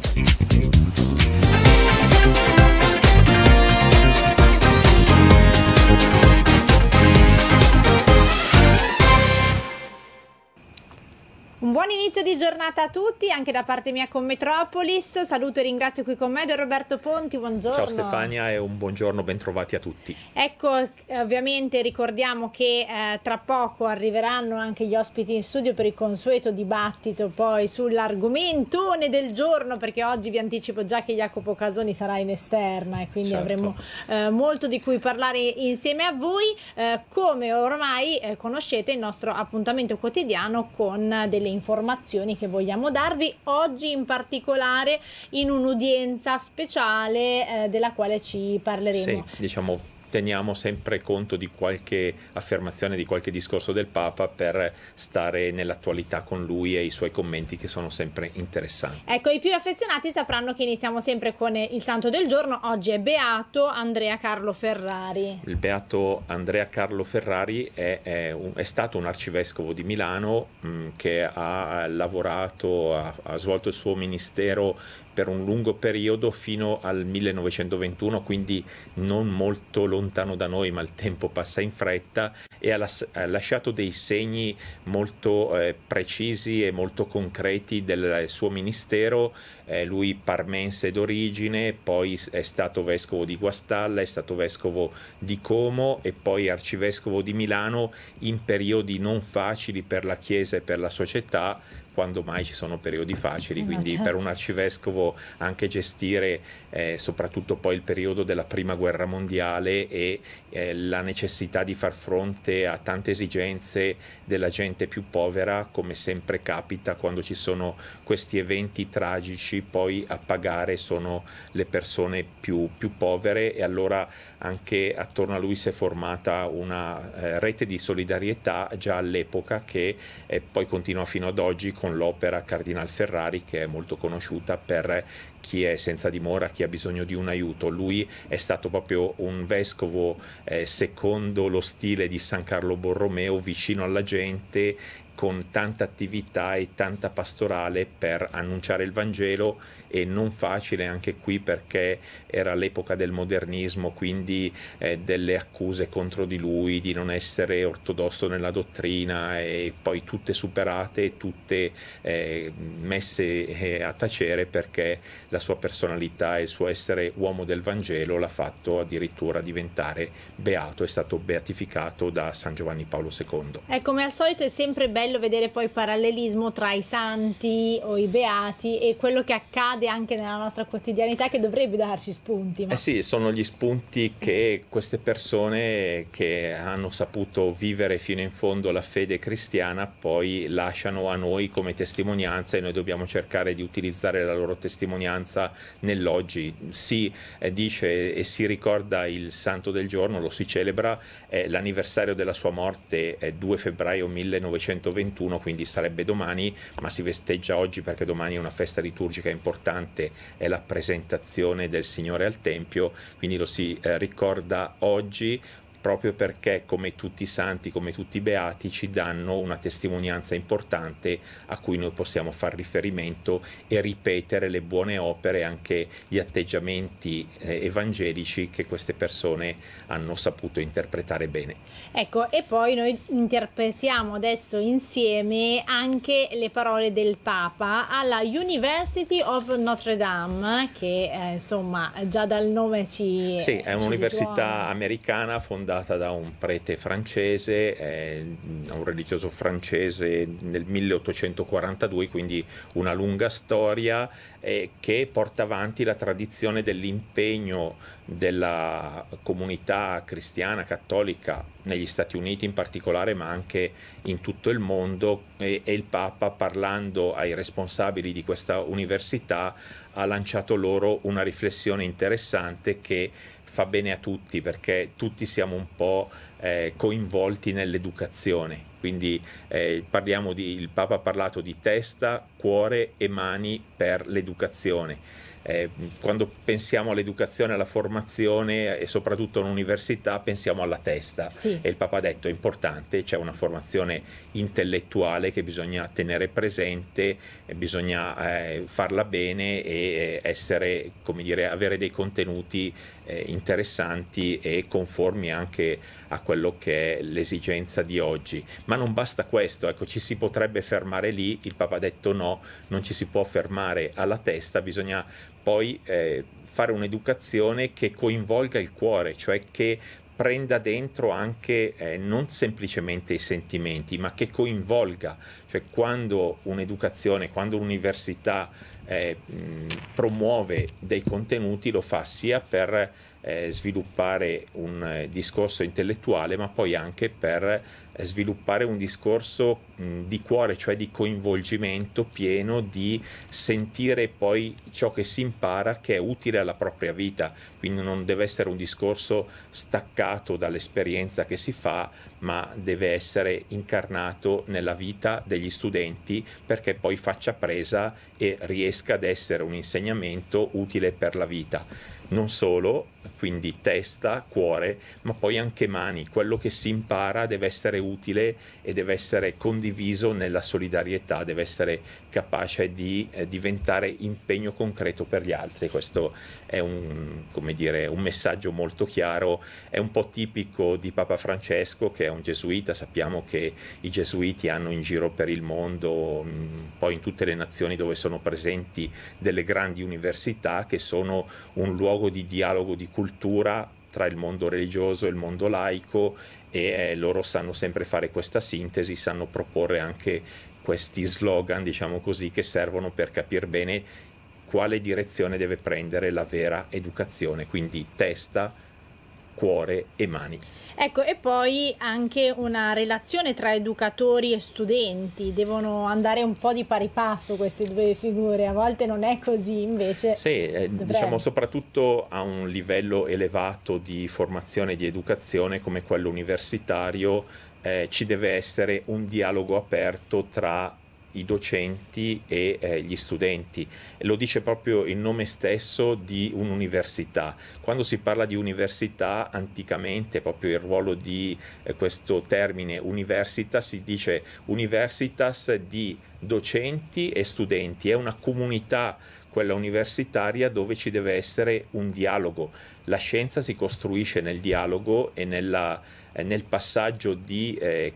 Un buon inizio di giornata a tutti, anche da parte mia con Metropolis. Saluto e ringrazio qui con me Don Roberto Ponti, buongiorno. Ciao Stefania e un buongiorno, ben trovati a tutti. Ecco, ovviamente ricordiamo che tra poco arriveranno anche gli ospiti in studio per il consueto dibattito poi sull'argomentone del giorno, perché oggi vi anticipo già che Jacopo Casoni sarà in esterna e quindi avremo molto di cui parlare insieme a voi. Come ormai conoscete, il nostro appuntamento quotidiano con delle informazioni che vogliamo darvi, oggi in particolare in un'udienza speciale della quale ci parleremo. Sì, diciamo, teniamo sempre conto di qualche affermazione, di qualche discorso del Papa per stare nell'attualità con lui e i suoi commenti che sono sempre interessanti. Ecco, i più affezionati sapranno che iniziamo sempre con il santo del giorno. Oggi è beato Andrea Carlo Ferrari. Il beato Andrea Carlo Ferrari è stato un arcivescovo di Milano che ha lavorato, ha svolto il suo ministero per un lungo periodo fino al 1921, quindi non molto lontano da noi, ma il tempo passa in fretta, e ha lasciato dei segni molto precisi e molto concreti del suo ministero. Lui parmense d'origine, poi è stato vescovo di Guastalla, è stato vescovo di Como e poi arcivescovo di Milano in periodi non facili per la Chiesa e per la società, quando mai ci sono periodi facili, quindi certo. Per un arcivescovo anche gestire soprattutto poi il periodo della Prima Guerra Mondiale e la necessità di far fronte a tante esigenze della gente più povera, come sempre capita quando ci sono questi eventi tragici, poi a pagare sono le persone più povere, e allora anche attorno a lui si è formata una rete di solidarietà già all'epoca che poi continua fino ad oggi con l'opera Cardinal Ferrari, che è molto conosciuta per chi è senza dimora, chi ha bisogno di un aiuto. Lui è stato proprio un vescovo secondo lo stile di San Carlo Borromeo, vicino alla gente, con tanta attività e tanta pastorale per annunciare il Vangelo, e non facile anche qui perché era l'epoca del modernismo, quindi delle accuse contro di lui di non essere ortodosso nella dottrina, e poi tutte superate, tutte messe a tacere, perché la sua personalità e il suo essere uomo del Vangelo l'ha fatto addirittura diventare beato, è stato beatificato da San Giovanni Paolo II. Come al solito è sempre bello vedere poi il parallelismo tra i santi o i beati e quello che accade anche nella nostra quotidianità, che dovrebbe darci spunti. Sì, sono gli spunti che queste persone che hanno saputo vivere fino in fondo la fede cristiana poi lasciano a noi come testimonianza, e noi dobbiamo cercare di utilizzare la loro testimonianza nell'oggi. Si dice e si ricorda il santo del giorno, lo si celebra, l'anniversario della sua morte è 2 febbraio 1921, quindi sarebbe domani, ma si festeggia oggi perché domani è una festa liturgica importante, è la presentazione del Signore al Tempio, quindi lo si ricorda oggi, proprio perché come tutti i santi, come tutti i beati, ci danno una testimonianza importante a cui noi possiamo far riferimento e ripetere le buone opere, anche gli atteggiamenti evangelici che queste persone hanno saputo interpretare bene. Ecco, e poi noi interpretiamo adesso insieme anche le parole del Papa alla University of Notre Dame, che insomma già dal nome ci è un'università risuona. Americana fondata da un prete francese, un religioso francese nel 1842, quindi una lunga storia che porta avanti la tradizione dell'impegno della comunità cristiana cattolica negli Stati Uniti in particolare, ma anche in tutto il mondo, e il Papa, parlando ai responsabili di questa università, ha lanciato loro una riflessione interessante che fa bene a tutti, perché tutti siamo un po' coinvolti nell'educazione. quindi il Papa ha parlato di testa, cuore e mani per l'educazione. Quando pensiamo all'educazione, alla formazione e soprattutto all'università, pensiamo alla testa. Sì. E il Papa ha detto: è importante, c'è una formazione intellettuale che bisogna tenere presente, bisogna farla bene e essere, come dire, avere dei contenuti interessanti e conformi anche a quello che è l'esigenza di oggi. Ma non basta questo, ecco, ci si potrebbe fermare lì. Il Papa ha detto no, non ci si può fermare alla testa, bisogna poi fare un'educazione che coinvolga il cuore, cioè che prenda dentro anche non semplicemente i sentimenti, ma che coinvolga, cioè quando un'educazione, quando un'università promuove dei contenuti, lo fa sia per sviluppare un discorso intellettuale, ma poi anche per sviluppare un discorso di cuore, cioè di coinvolgimento pieno, di sentire poi ciò che si impara che è utile alla propria vita. Quindi non deve essere un discorso staccato dall'esperienza che si fa, ma deve essere incarnato nella vita degli studenti, perché poi faccia presa e riesca ad essere un insegnamento utile per la vita. Non solo, quindi testa, cuore, ma poi anche mani. Quello che si impara deve essere utile e deve essere condiviso nella solidarietà, deve essere capace di diventare impegno concreto per gli altri. Questo è come dire, un messaggio molto chiaro, è un po' tipico di Papa Francesco, che è un gesuita. Sappiamo che i gesuiti hanno in giro per il mondo, poi in tutte le nazioni dove sono presenti, delle grandi università che sono un luogo di dialogo, di cultura tra il mondo religioso e il mondo laico, e loro sanno sempre fare questa sintesi, sanno proporre anche questi slogan, diciamo così, che servono per capire bene quale direzione deve prendere la vera educazione, quindi testa, cuore e mani. Ecco, e poi anche una relazione tra educatori e studenti, devono andare un po' di pari passo queste due figure, a volte non è così, invece. Sì, diciamo soprattutto a un livello elevato di formazione e di educazione come quello universitario, ci deve essere un dialogo aperto tra i docenti e gli studenti. Lo dice proprio il nome stesso di un'università. Quando si parla di università, anticamente proprio il ruolo di questo termine universitas, si dice universitas di docenti e studenti, è una comunità, quella universitaria, dove ci deve essere un dialogo. La scienza si costruisce nel dialogo e nel passaggio di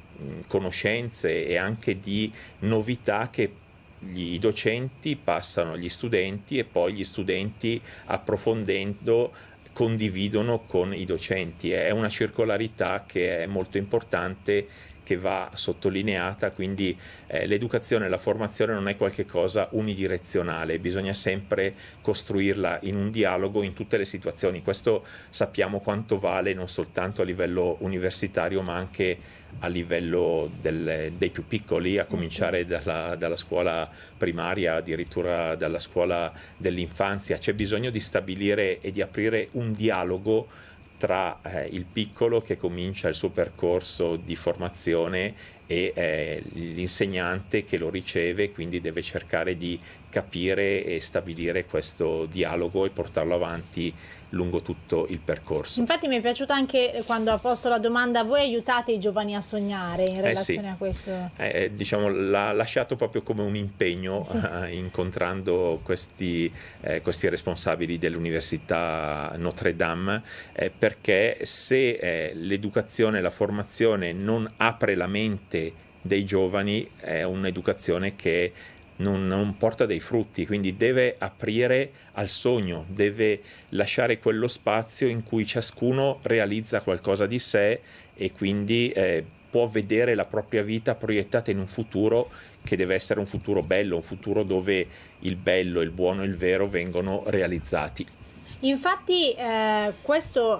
conoscenze e anche di novità che i docenti passano agli studenti, e poi gli studenti, approfondendo, condividono con i docenti. È una circolarità che è molto importante, che va sottolineata. Quindi l'educazione e la formazione non è qualcosa unidirezionale, bisogna sempre costruirla in un dialogo in tutte le situazioni. Questo sappiamo quanto vale non soltanto a livello universitario, ma anche a livello dei più piccoli, a cominciare dalla scuola primaria, addirittura dalla scuola dell'infanzia. C'è bisogno di stabilire e di aprire un dialogo tra il piccolo che comincia il suo percorso di formazione e l'insegnante che lo riceve, quindi deve cercare di capire e stabilire questo dialogo e portarlo avanti lungo tutto il percorso. Infatti mi è piaciuto anche quando ha posto la domanda: voi aiutate i giovani a sognare, in relazione a questo? Diciamo, l'ha lasciato proprio come un impegno, sì. Incontrando questi responsabili dell'Università Notre Dame, perché se l'educazione e la formazione non apre la mente dei giovani, è un'educazione che non porta dei frutti. Quindi deve aprire al sogno, deve lasciare quello spazio in cui ciascuno realizza qualcosa di sé e quindi può vedere la propria vita proiettata in un futuro che deve essere un futuro bello, un futuro dove il bello, il buono e il vero vengono realizzati. Infatti questo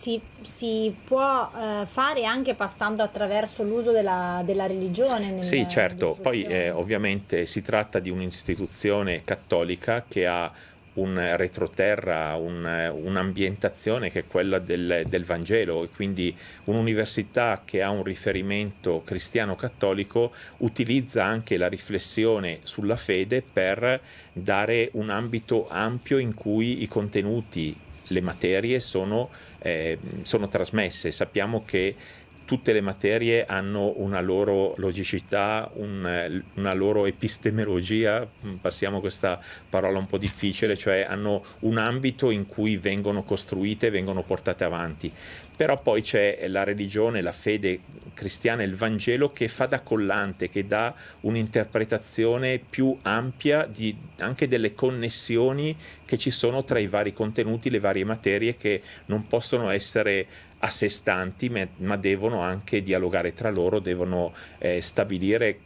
si può fare anche passando attraverso l'uso della religione. Sì, certo. Poi ovviamente si tratta di un'istituzione cattolica che ha un retroterra, un'ambientazione che è quella del Vangelo, e quindi un'università che ha un riferimento cristiano-cattolico utilizza anche la riflessione sulla fede per dare un ambito ampio in cui i contenuti, le materie sono trasmesse. Sappiamo che tutte le materie hanno una loro logicità, una loro epistemologia, passiamo questa parola un po' difficile, cioè hanno un ambito in cui vengono costruite, vengono portate avanti. Però poi c'è la religione, la fede cristiana e il Vangelo che fa da collante, che dà un'interpretazione più ampia anche delle connessioni che ci sono tra i vari contenuti, le varie materie, che non possono essere a sé stanti, ma devono anche dialogare tra loro, devono stabilire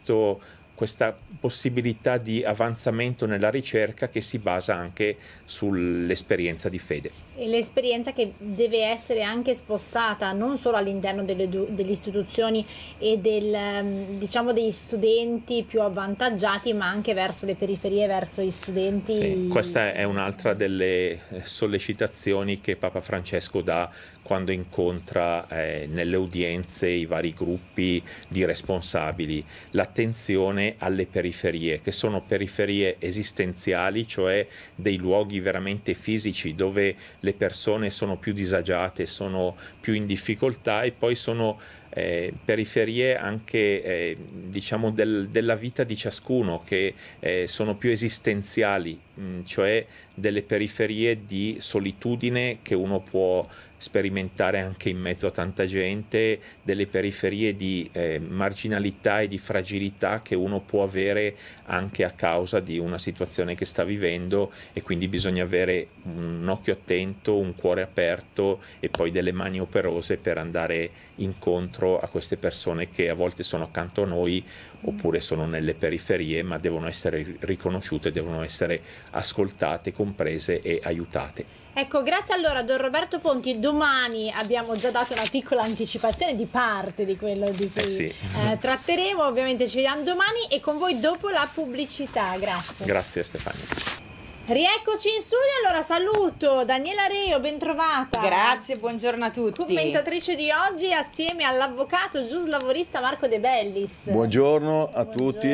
questa possibilità di avanzamento nella ricerca che si basa anche sull'esperienza di fede. E l'esperienza che deve essere anche spostata non solo all'interno delle istituzioni e diciamo degli studenti più avvantaggiati, ma anche verso le periferie, verso gli studenti. Sì, questa è un'altra delle sollecitazioni che Papa Francesco dà quando incontra nelle udienze i vari gruppi di responsabili, l'attenzione alle periferie, che sono periferie esistenziali, cioè dei luoghi veramente fisici dove le persone sono più disagiate, sono più in difficoltà, e poi sono periferie anche diciamo della vita di ciascuno, che sono più esistenziali, cioè delle periferie di solitudine che uno può sperimentare anche in mezzo a tanta gente, delle periferie di marginalità e di fragilità che uno può avere anche a causa di una situazione che sta vivendo, e quindi bisogna avere un occhio attento, un cuore aperto e poi delle mani operose per andare incontro a queste persone che a volte sono accanto a noi oppure sono nelle periferie, ma devono essere riconosciute, devono essere ascoltate, comprese e aiutate. Ecco, grazie allora Don Roberto Ponti. Domani abbiamo già dato una piccola anticipazione di parte di quello di cui tratteremo, ovviamente ci vediamo domani e con voi dopo la pubblicità. Grazie. Grazie Stefania. Rieccoci in studio, allora saluto Daniela Reo, bentrovata. Grazie, buongiorno a tutti. Commentatrice di oggi assieme all'avvocato giuslavorista Marco De Bellis. Buongiorno a tutti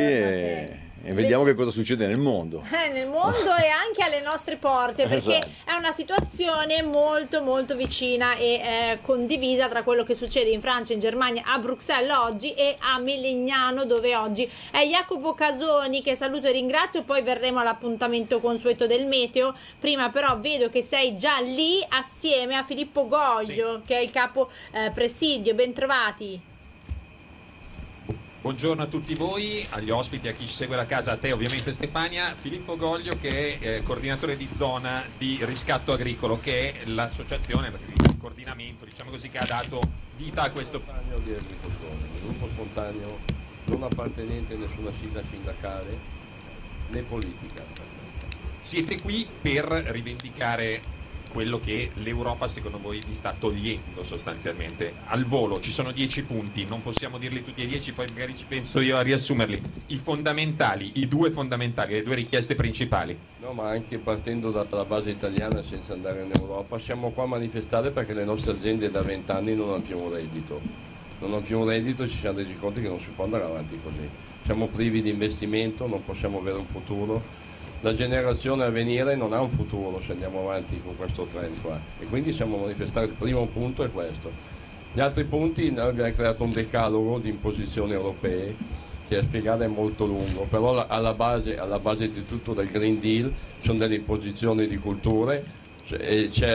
e vediamo che cosa succede nel mondo. Nel mondo e anche alle nostre porte, perché esatto. È una situazione molto molto vicina e condivisa tra quello che succede in Francia, in Germania, a Bruxelles oggi e a Melegnano, dove oggi è Jacopo Casoni, che saluto e ringrazio. Poi verremo all'appuntamento consueto del meteo. Prima però vedo che sei già lì assieme a Filippo Goglio, che è il capo presidio. Bentrovati. Buongiorno a tutti voi, agli ospiti, a chi ci segue da casa, a te ovviamente Stefania. Filippo Goglio, che è coordinatore di zona di riscatto agricolo, che è l'associazione, il coordinamento, diciamo così, che ha dato vita a questo di agricoltori, un gruppo spontaneo non appartenente a nessuna sigla sindacale né politica. Siete qui per rivendicare quello che l'Europa secondo voi vi sta togliendo sostanzialmente. Al volo ci sono 10 punti, non possiamo dirli tutti e 10, poi magari ci penso io a riassumerli. I fondamentali, i due fondamentali, le due richieste principali. No, ma anche partendo dalla base italiana, senza andare in Europa, siamo qua a manifestare perché le nostre aziende da 20 anni non hanno più un reddito. Non hanno più un reddito e ci siamo resi conto che non si può andare avanti così. Siamo privi di investimento, non possiamo avere un futuro. La generazione a venire non ha un futuro se andiamo avanti con questo trend qua, e quindi siamo a manifestare. Il primo punto è questo. Gli altri punti, noi abbiamo creato un decalogo di imposizioni europee che a spiegare è molto lungo, però alla base di tutto del Green Deal sono delle imposizioni di culture, e c'è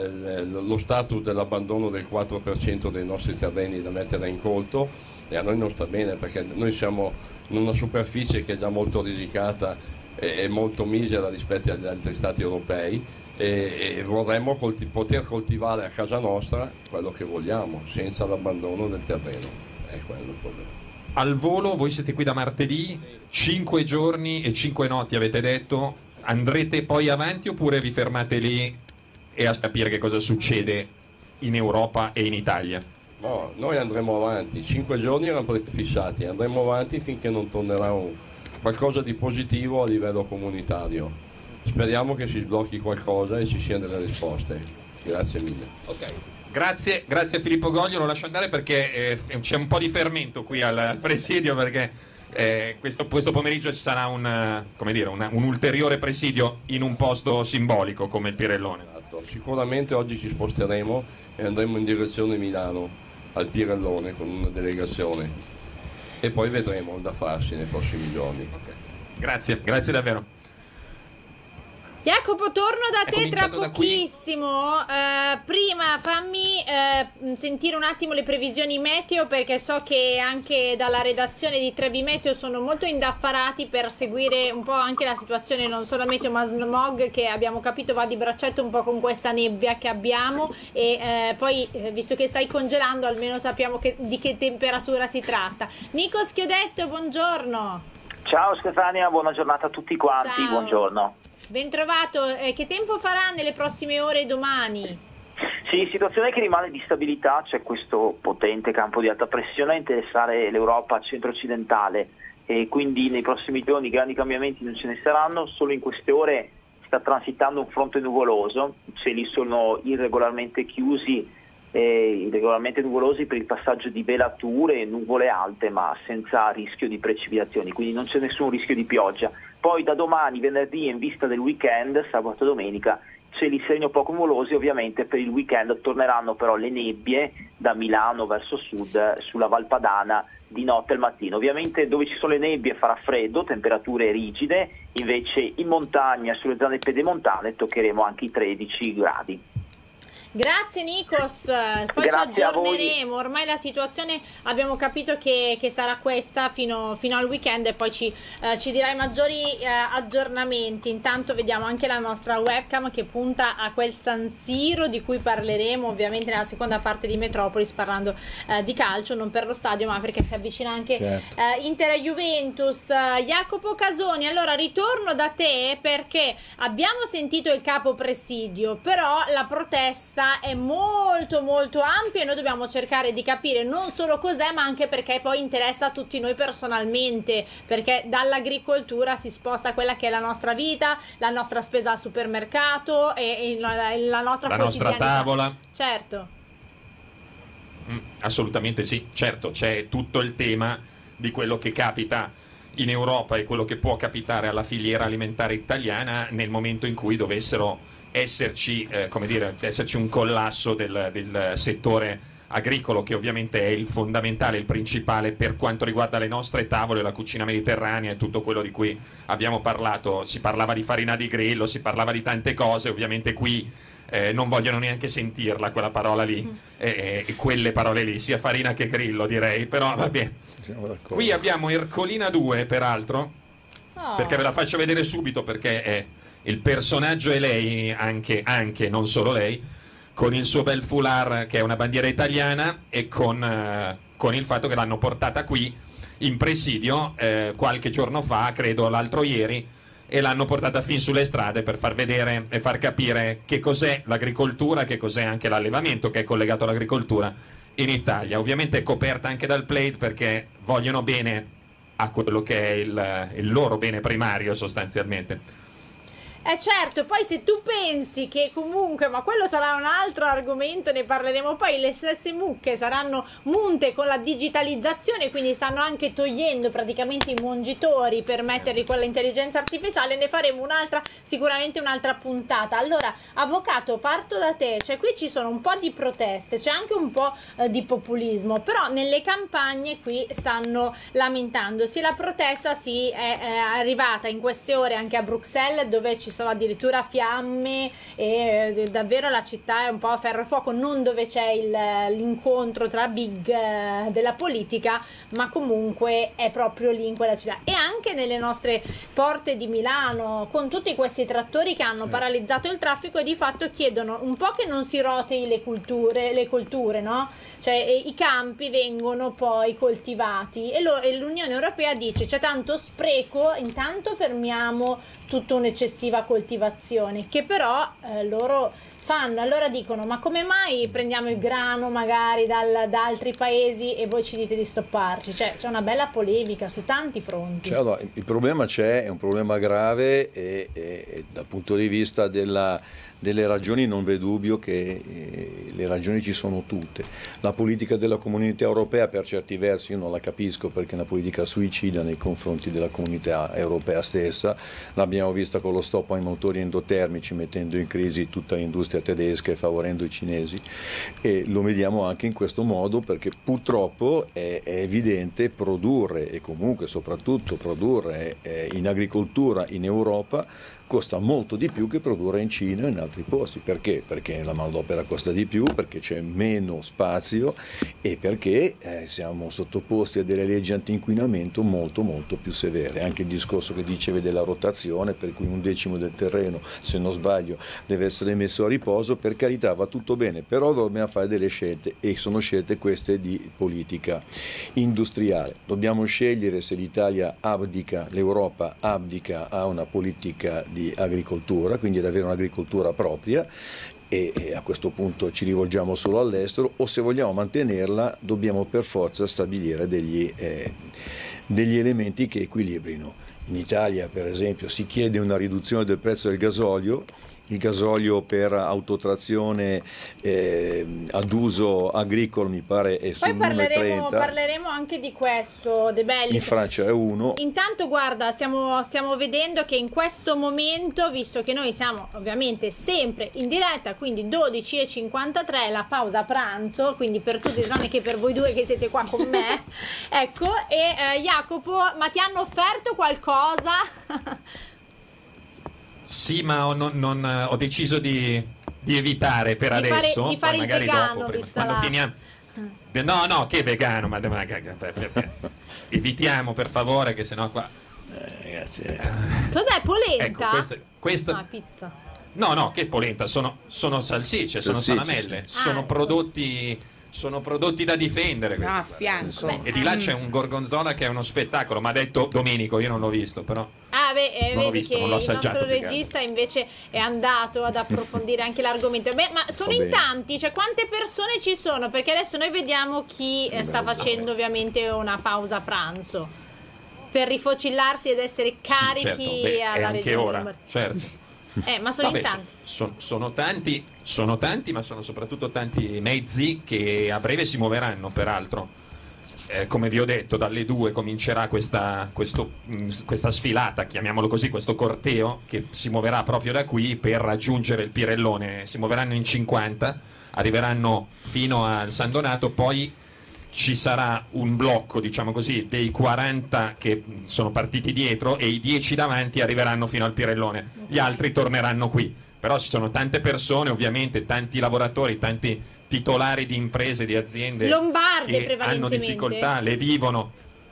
lo status dell'abbandono del 4% dei nostri terreni da mettere in conto, e a noi non sta bene perché noi siamo in una superficie che è già molto risicata è molto misera rispetto agli altri stati europei, e vorremmo poter coltivare a casa nostra quello che vogliamo senza l'abbandono del terreno. È quello il problema. Al volo, voi siete qui da martedì, 5 giorni e 5 notti avete detto. Andrete poi avanti oppure vi fermate lì e a capire che cosa succede in Europa e in Italia? No, noi andremo avanti, 5 giorni erano prefissati, andremo avanti finché non tornerà qualcosa di positivo a livello comunitario. Speriamo che si sblocchi qualcosa e ci siano delle risposte. Grazie mille. Ok. Grazie Filippo Goglio, lo lascio andare perché c'è un po' di fermento qui al presidio, perché questo pomeriggio ci sarà un ulteriore presidio in un posto simbolico come il Pirellone. Sicuramente oggi ci sposteremo e andremo in direzione Milano, al Pirellone, con una delegazione, e poi vedremo da farsi nei prossimi giorni. Okay. Grazie davvero. Jacopo, torno da te tra Da pochissimo. Prima fammi sentire un attimo le previsioni meteo, perché so che anche dalla redazione di Trebi Meteo sono molto indaffarati per seguire un po' anche la situazione, non solo meteo ma smog, che abbiamo capito va di braccetto un po' con questa nebbia che abbiamo, e poi visto che stai congelando almeno sappiamo di che temperatura si tratta. Nico Schiodetto, buongiorno. Ciao Stefania, buona giornata a tutti quanti. Ciao. Buongiorno. Ben trovato. Che tempo farà nelle prossime ore e domani? Sì, situazione che rimane di stabilità, c'è questo potente campo di alta pressione a interessare l'Europa centro-occidentale, e quindi nei prossimi giorni grandi cambiamenti non ce ne saranno. Solo in queste ore sta transitando un fronte nuvoloso, i cieli sono irregolarmente chiusi, irregolarmente nuvolosi per il passaggio di velature e nuvole alte, ma senza rischio di precipitazioni, quindi non c'è nessun rischio di pioggia. Poi da domani, venerdì, in vista del weekend, sabato e domenica, cieli sereni o poco nuvolosi. Ovviamente per il weekend torneranno però le nebbie da Milano verso sud, sulla Valpadana, di notte al mattino. Ovviamente dove ci sono le nebbie farà freddo, temperature rigide, invece in montagna, sulle zone pedemontane, toccheremo anche i 13 gradi. Grazie Nikos, poi ci aggiorneremo. Ormai la situazione abbiamo capito che sarà questa fino al weekend, e poi ci dirai maggiori aggiornamenti. Intanto vediamo anche la nostra webcam che punta a quel San Siro di cui parleremo ovviamente nella seconda parte di Metropolis, parlando di calcio, non per lo stadio ma perché si avvicina anche Inter e Juventus. Jacopo Casoni, allora ritorno da te perché abbiamo sentito il capo presidio, però la protesta è molto molto ampia e noi dobbiamo cercare di capire non solo cos'è, ma anche perché poi interessa a tutti noi personalmente, perché dall'agricoltura si sposta quella che è la nostra vita, la nostra spesa al supermercato e la nostra tavola. Certo. Assolutamente sì, certo, c'è tutto il tema di quello che capita in Europa e quello che può capitare alla filiera alimentare italiana nel momento in cui dovessero esserci un collasso del settore agricolo, che ovviamente è il fondamentale, il principale per quanto riguarda le nostre tavole, la cucina mediterranea e tutto quello di cui abbiamo parlato. Si parlava di farina di grillo, si parlava di tante cose, ovviamente qui non vogliono neanche sentirla quella parola lì, e quelle parole lì, sia farina che grillo direi, però vabbè. Qui abbiamo Ercolina 2 peraltro, perché ve la faccio vedere subito, perché è il personaggio è lei, anche non solo lei, con il suo bel foulard che è una bandiera italiana, e con il fatto che l'hanno portata qui in presidio qualche giorno fa, credo l'altro ieri, e l'hanno portata fin sulle strade per far vedere e far capire che cos'è l'agricoltura, che cos'è anche l'allevamento che è collegato all'agricoltura in Italia. Ovviamente è coperta anche dal Plate, perché vogliono bene a quello che è il loro bene primario sostanzialmente. Certo, poi se tu pensi che comunque, ma quello sarà un altro argomento, ne parleremo poi, le stesse mucche saranno munte con la digitalizzazione, quindi stanno anche togliendo praticamente i mungitori per metterli con l'intelligenza artificiale, ne faremo sicuramente un'altra puntata. Allora, avvocato, parto da te, cioè qui ci sono un po' di proteste, c'è anche un po' di populismo, però nelle campagne qui stanno lamentandosi. La protesta è arrivata in queste ore anche a Bruxelles, dove ci sono addirittura fiamme e davvero la città è un po' a ferro e fuoco, non dove c'è l'incontro tra big della politica, ma comunque è proprio lì in quella città. E anche nelle nostre porte di Milano, con tutti questi trattori che hanno paralizzato il traffico e di fatto chiedono un po' che non si rotei le colture, no? Cioè i campi vengono poi coltivati e l'Unione Europea dice c'è tanto spreco, intanto fermiamo tutta un'eccessiva coltivazione, che però loro fanno, allora dicono ma come mai prendiamo il grano magari da altri paesi e voi ci dite di stopparci? Cioè c'è una bella polemica su tanti fronti. Cioè, allora, il problema è un problema grave e dal punto di vista delle ragioni non v'è dubbio che le ragioni ci sono tutte. La politica della Comunità Europea per certi versi io non la capisco, perché è una politica suicida nei confronti della Comunità Europea stessa. L'abbiamo vista con lo stop ai motori endotermici, mettendo in crisi tutta l'industria tedesca e favorendo i cinesi, e lo vediamo anche in questo modo, perché purtroppo è evidente produrre, e comunque soprattutto produrre in agricoltura in Europa costa molto di più che produrre in Cina e in altri posti. Perché? Perché la manodopera costa di più, perché c'è meno spazio e perché siamo sottoposti a delle leggi anti-inquinamento molto molto più severe. Anche il discorso che dicevi della rotazione, per cui 1/10 del terreno, se non sbaglio, deve essere messo a riposo, per carità va tutto bene, però dobbiamo fare delle scelte, e sono scelte queste di politica industriale. Dobbiamo scegliere se l'Italia abdica, l'Europa abdica a una politica di agricoltura, quindi ad avere un'agricoltura propria, e a questo punto ci rivolgiamo solo all'estero, o se vogliamo mantenerla dobbiamo per forza stabilire degli elementi che equilibrino. In Italia per esempio si chiede una riduzione del prezzo del gasolio. Il gasolio per autotrazione ad uso agricolo mi pare è sul 1,30. Poi parleremo anche di questo, De Bellis. In Francia è 1. Intanto guarda, stiamo vedendo che in questo momento, visto che noi siamo ovviamente sempre in diretta, quindi 12:53, la pausa pranzo, quindi per tutti, non è che per voi due che siete qua con me, ecco, e Jacopo, ma ti hanno offerto qualcosa? Sì, ma ho deciso di evitare per adesso. Di fare poi magari il vegano, dopo, vista quando finiamo. No, che vegano, ma evitiamo per favore, che sennò qua. Ragazzi, Cos'è, polenta? Ecco, questa. Ah, pizza. No, che polenta, sono salsicce, sono salamelle, sì. sono prodotti da difendere. No, a fianco. E di là c'è un gorgonzola che è uno spettacolo, mi ha detto Domenico, io non l'ho visto, però. Ah, beh, Non l'ho vedi visto, che non l'ho il nostro assaggiato, regista invece è andato ad approfondire anche l'argomento. Beh, ma sono in tanti, cioè quante persone ci sono? Perché adesso noi vediamo chi sta facendo ovviamente una pausa pranzo per rifocillarsi ed essere carichi Sì, certo. alla anche regione ora, Lombardia. certo. Ma sono Vabbè, in tanti. Sono tanti, ma sono soprattutto tanti mezzi che a breve si muoveranno, peraltro. Come vi ho detto, dalle 2 comincerà questa sfilata, chiamiamolo così, questo corteo che si muoverà proprio da qui per raggiungere il Pirellone. Si muoveranno in 50, arriveranno fino al San Donato, poi ci sarà un blocco, diciamo così, dei 40 che sono partiti dietro, e i 10 davanti arriveranno fino al Pirellone. Gli altri torneranno qui. Però ci sono tante persone, ovviamente, tanti lavoratori, tanti titolari di imprese, di aziende Lombarde, che hanno prevalentemente. difficoltà, le vivono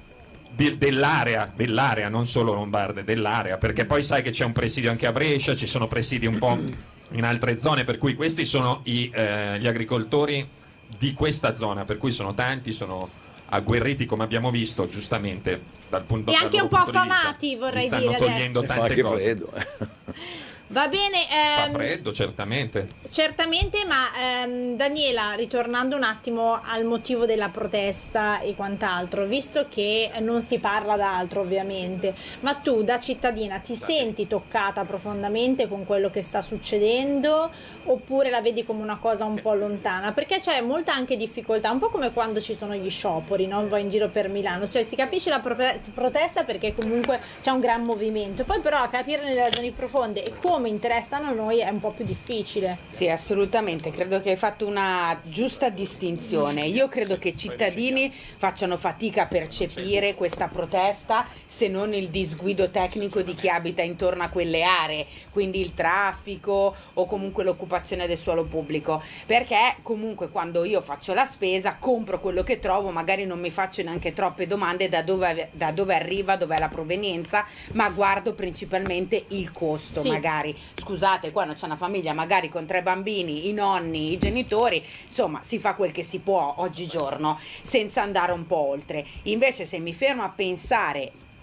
dell'area, non solo lombarde, dell'area, perché poi sai che c'è un presidio anche a Brescia, ci sono presidi un po' in altre zone, per cui questi sono gli agricoltori di questa zona, per cui sono tanti, sono agguerriti, come abbiamo visto giustamente dal punto E anche un po' affamati, vorrei dire, stanno togliendo adesso. fa tante anche cose. freddo. Va bene. Fa freddo, certamente. Certamente, ma Daniela, ritornando un attimo al motivo della protesta e quant'altro, visto che non si parla d'altro ovviamente, ma tu da cittadina ti senti toccata profondamente con quello che sta succedendo, oppure la vedi come una cosa un po' lontana? Perché c'è molta anche difficoltà, un po' come quando ci sono gli scioperi, no? Vai in giro per Milano, cioè, si capisce la protesta perché comunque c'è un gran movimento, poi però capire le ragioni profonde e come interessano noi è un po' più difficile. Sì, assolutamente, credo che hai fatto una giusta distinzione. Io credo che i cittadini facciano fatica a percepire questa protesta se non il disguido tecnico di chi abita intorno a quelle aree, quindi il traffico o comunque l'occupazione del suolo pubblico, perché comunque quando io faccio la spesa compro quello che trovo, magari non mi faccio neanche troppe domande da dove arriva, dov'è la provenienza, ma guardo principalmente il costo. Sì. Magari, scusate, quando c'è una famiglia magari con 3 bambini, i nonni, i genitori, insomma si fa quel che si può oggigiorno senza andare un po' oltre. Invece se mi fermo a pensare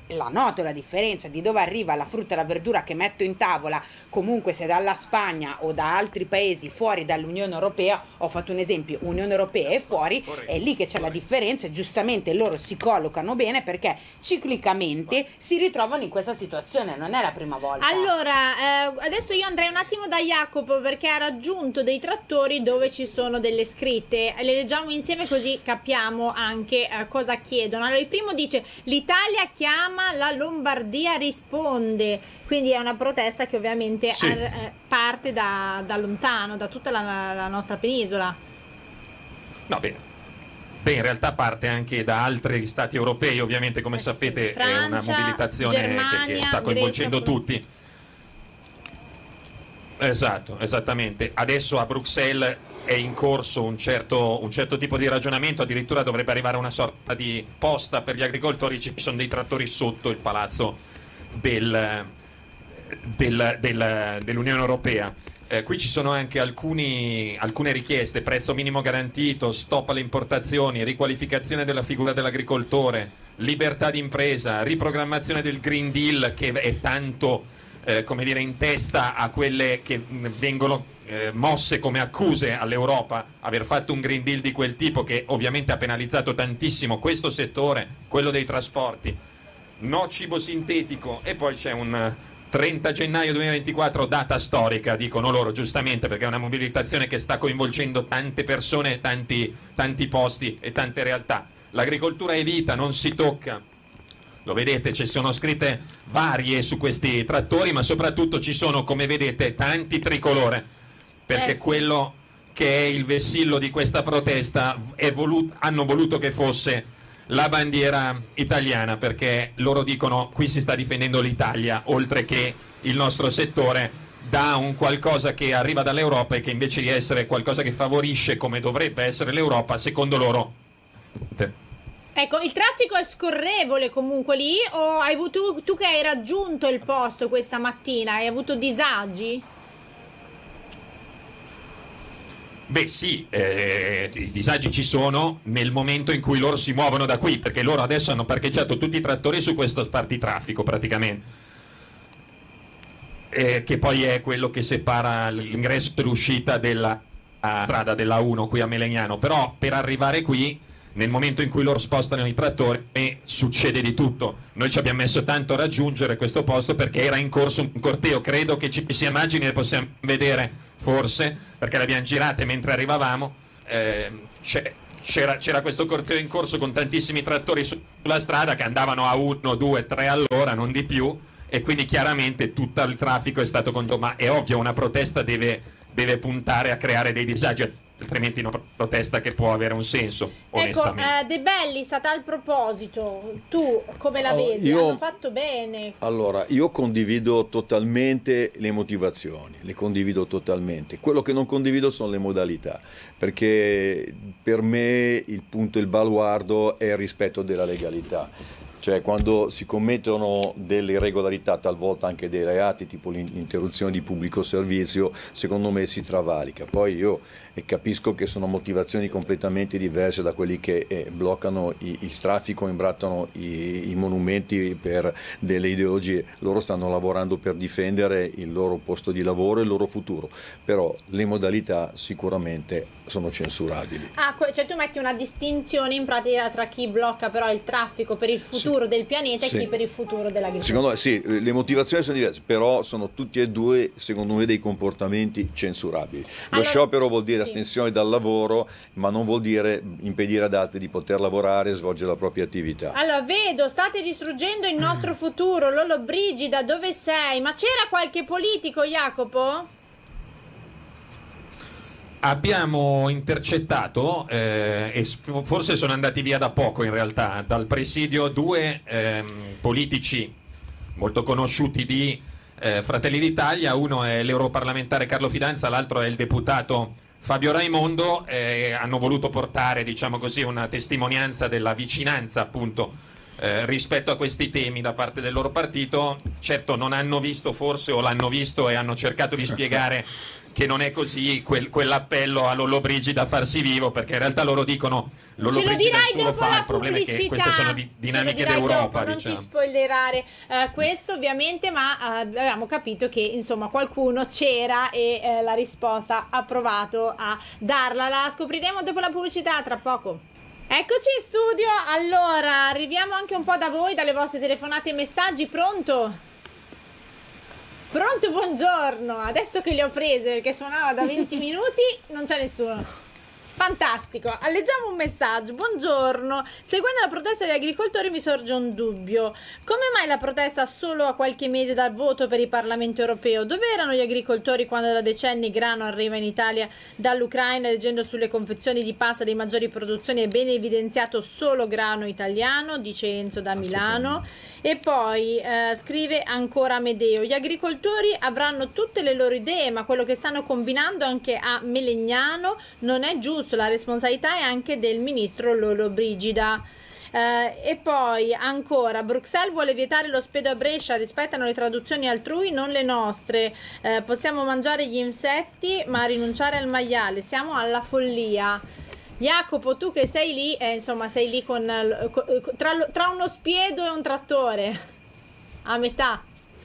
la noto la differenza di dove arriva la frutta e la verdura che metto in tavola, comunque se dalla Spagna o da altri paesi fuori dall'Unione Europea, ho fatto un esempio, Unione Europea e fuori, è lì che c'è la differenza e giustamente loro si collocano bene perché ciclicamente si ritrovano in questa situazione, non è la prima volta. Allora, adesso io andrei un attimo da Jacopo perché ha raggiunto dei trattori dove ci sono delle scritte, le leggiamo insieme così capiamo anche cosa chiedono. Allora, il primo dice: l'Italia chiama, la Lombardia risponde, quindi è una protesta che ovviamente parte da lontano, da tutta la nostra penisola. No, bene. Beh, in realtà parte anche da altri stati europei, ovviamente, come sapete, Francia, è una mobilitazione Germania, che sta coinvolgendo Grecia, tutti. Esatto, esattamente. Adesso a Bruxelles è in corso un certo tipo di ragionamento, addirittura dovrebbe arrivare una sorta di posta per gli agricoltori, ci sono dei trattori sotto il palazzo dell'Unione Europea. Qui ci sono anche alcune richieste: prezzo minimo garantito, stop alle importazioni, riqualificazione della figura dell'agricoltore, libertà d'impresa, riprogrammazione del Green Deal, che è tanto come dire in testa a quelle che vengono mosse come accuse all'Europa, aver fatto un Green Deal di quel tipo che ovviamente ha penalizzato tantissimo questo settore, quello dei trasporti. No cibo sintetico, e poi c'è un 30 gennaio 2024, data storica, dicono loro, giustamente, perché è una mobilitazione che sta coinvolgendo tante persone, tanti posti e tante realtà. L'agricoltura è vita, non si tocca. Lo vedete, ci sono scritte varie su questi trattori, ma soprattutto ci sono, come vedete, tanti tricolore, perché quello che è il vessillo di questa protesta hanno voluto che fosse la bandiera italiana, perché loro dicono: qui si sta difendendo l'Italia, oltre che il nostro settore, da un qualcosa che arriva dall'Europa e che invece di essere qualcosa che favorisce come dovrebbe essere l'Europa, secondo loro. Ecco, il traffico è scorrevole comunque lì, o hai avuto, tu che hai raggiunto il posto questa mattina, hai avuto disagi? Beh sì, i disagi ci sono nel momento in cui loro si muovono da qui, perché loro adesso hanno parcheggiato tutti i trattori su questo spartitraffico praticamente, che poi è quello che separa l'ingresso e l'uscita della strada della 1 qui a Melegnano. Però per arrivare qui, nel momento in cui loro spostano i trattori, succede di tutto. Noi ci abbiamo messo tanto a raggiungere questo posto perché era in corso un corteo, credo che ci sia immagini, le possiamo vedere forse, perché le abbiamo girate mentre arrivavamo. C'era questo corteo in corso con tantissimi trattori sulla strada che andavano a 1, 2, 3 all'ora, non di più, e quindi chiaramente tutto il traffico è stato ma è ovvio, una protesta deve puntare a creare dei disagi, altrimenti una protesta che può avere un senso, onestamente. Ecco, De Bellis, a tal proposito, tu come la vedi? Hanno fatto bene? Allora, io condivido totalmente le motivazioni, le condivido totalmente. Quello che non condivido sono le modalità, perché per me il baluardo è il rispetto della legalità. Cioè, quando si commettono delle irregolarità, talvolta anche dei reati, tipo l'interruzione di pubblico servizio, secondo me si travalica. Poi io capisco che sono motivazioni completamente diverse da quelli che bloccano il traffico, imbrattano i monumenti per delle ideologie. Loro stanno lavorando per difendere il loro posto di lavoro e il loro futuro, però le modalità sicuramente sono censurabili. Cioè tu metti una distinzione in pratica tra chi blocca però il traffico per il futuro del pianeta e chi per il futuro dell'agricoltura. Secondo me sì, le motivazioni sono diverse, però sono tutti e due, secondo me, dei comportamenti censurabili. Lo sciopero vuol dire astensione dal lavoro, ma non vuol dire impedire ad altri di poter lavorare e svolgere la propria attività. Allora, vedo, state distruggendo il nostro futuro. Lollo Brigida, dove sei? Ma c'era qualche politico, Jacopo? Abbiamo intercettato, e forse sono andati via da poco in realtà, dal presidio due politici molto conosciuti di Fratelli d'Italia. Uno è l'europarlamentare Carlo Fidanza, l'altro è il deputato Fabio Raimondo. Hanno voluto portare, diciamo così, una testimonianza della vicinanza appunto rispetto a questi temi da parte del loro partito. Certo, non hanno visto forse, o l'hanno visto e hanno cercato di spiegare che non è così quell'appello a Lollobrigida a farsi vivo, perché in realtà loro dicono ce lo dirai dopo la pubblicità. Che queste sono dinamiche d'Europa, non diciamo. ci spoilerare questo ovviamente, ma avevamo capito che insomma qualcuno c'era e la risposta ha provato a darla. La scopriremo dopo la pubblicità, tra poco. Eccoci in studio, allora arriviamo anche un po' da voi, dalle vostre telefonate e messaggi. Pronto? Pronto, buongiorno. Adesso che li ho prese perché suonava da 20 minuti non c'è nessuno. Fantastico, leggiamo un messaggio. Buongiorno, seguendo la protesta degli agricoltori mi sorge un dubbio. Come mai la protesta solo a qualche mese dal voto per il Parlamento europeo? Dove erano gli agricoltori quando da decenni il grano arriva in Italia dall'Ucraina? Leggendo sulle confezioni di pasta dei maggiori produzioni è ben evidenziato solo grano italiano, dice Enzo da Milano. E poi scrive ancora Amedeo, gli agricoltori avranno tutte le loro idee, ma quello che stanno combinando anche a Melegnano non è giusto. La responsabilità è anche del ministro Lollobrigida. E poi ancora Bruxelles vuole vietare lo spedo a Brescia, rispettano le traduzioni altrui, non le nostre. Possiamo mangiare gli insetti ma rinunciare al maiale, siamo alla follia. Jacopo, tu che sei lì, insomma sei lì con tra uno spiedo e un trattore a metà.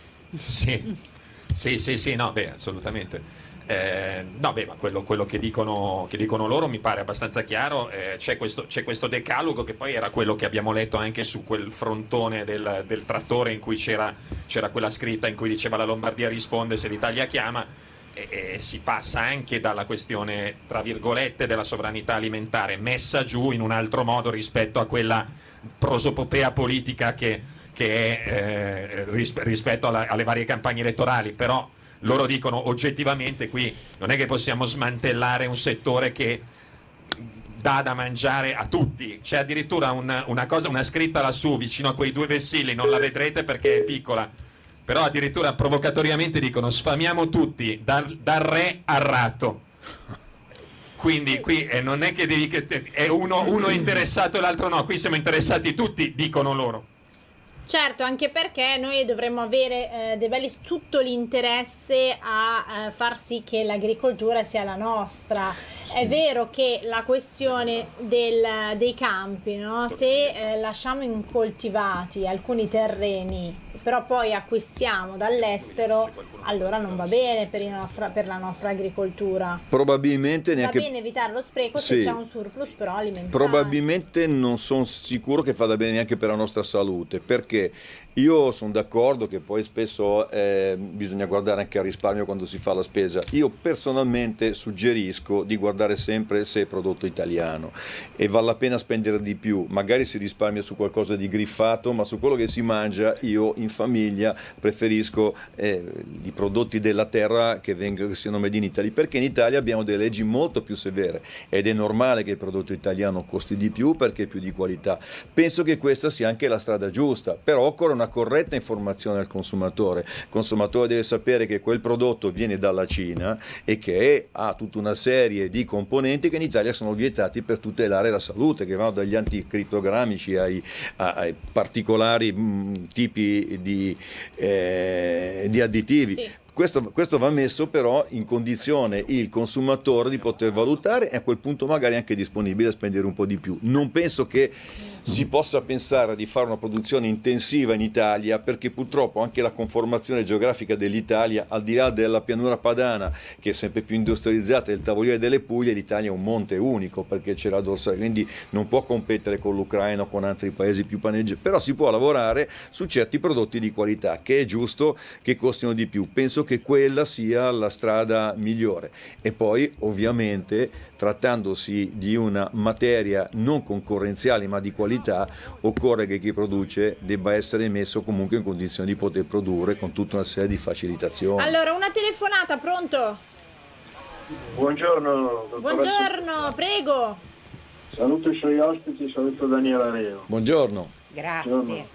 Sì, no, beh, assolutamente. No, beh, ma quello che dicono loro mi pare abbastanza chiaro. C'è questo decalogo che poi era quello che abbiamo letto anche su quel frontone del trattore in cui c'era quella scritta in cui diceva la Lombardia risponde se l'Italia chiama, e si passa anche dalla questione tra virgolette della sovranità alimentare messa giù in un altro modo rispetto a quella prosopopea politica che è rispetto alle varie campagne elettorali. Però loro dicono oggettivamente qui non è che possiamo smantellare un settore che dà da mangiare a tutti. C'è addirittura una scritta lassù vicino a quei due vessilli, non la vedrete perché è piccola, però addirittura provocatoriamente dicono sfamiamo tutti dal re al ratto. Quindi qui non è che è uno interessato e l'altro no, qui siamo interessati tutti, dicono loro. Certo, anche perché noi dovremmo avere tutto l'interesse a far sì che l'agricoltura sia la nostra. È vero che la questione dei campi, no? Se lasciamo incoltivati alcuni terreni, però poi acquistiamo dall'estero, allora non va bene per la nostra agricoltura. Probabilmente neanche... Va bene evitare lo spreco se c'è un surplus però alimentare. Probabilmente non sono sicuro che vada bene neanche per la nostra salute, perché io sono d'accordo che poi spesso bisogna guardare anche al risparmio quando si fa la spesa. Io personalmente suggerisco di guardare sempre se è prodotto italiano e vale la pena spendere di più. Magari si risparmia su qualcosa di griffato, ma su quello che si mangia io in famiglia preferisco i prodotti della terra che siano made in Italy, perché in Italia abbiamo delle leggi molto più severe ed è normale che il prodotto italiano costi di più perché è più di qualità. Penso che questa sia anche la strada giusta, però occorre una corretta informazione al consumatore. Il consumatore deve sapere che quel prodotto viene dalla Cina e che ha tutta una serie di componenti che in Italia sono vietati per tutelare la salute, che vanno dagli anticrittogrammici ai particolari tipi di additivi. Sì. Questo va messo però in condizione il consumatore di poter valutare e a quel punto magari anche disponibile a spendere un po' di più. Non penso che si possa pensare di fare una produzione intensiva in Italia, perché purtroppo anche la conformazione geografica dell'Italia, al di là della pianura padana che è sempre più industrializzata, del Tavoliere delle Puglie, l'Italia è un monte unico perché c'è la dorsale, quindi non può competere con l'Ucraina o con altri paesi più paneggiati, però si può lavorare su certi prodotti di qualità che è giusto che costino di più. Penso che quella sia la strada migliore e poi ovviamente trattandosi di una materia non concorrenziale ma di qualità, occorre che chi produce debba essere messo comunque in condizione di poter produrre con tutta una serie di facilitazioni. Allora, una telefonata, pronto? Buongiorno. Buongiorno, prego. Saluto i suoi ospiti, saluto Daniele Areo. Buongiorno. Grazie. Buongiorno.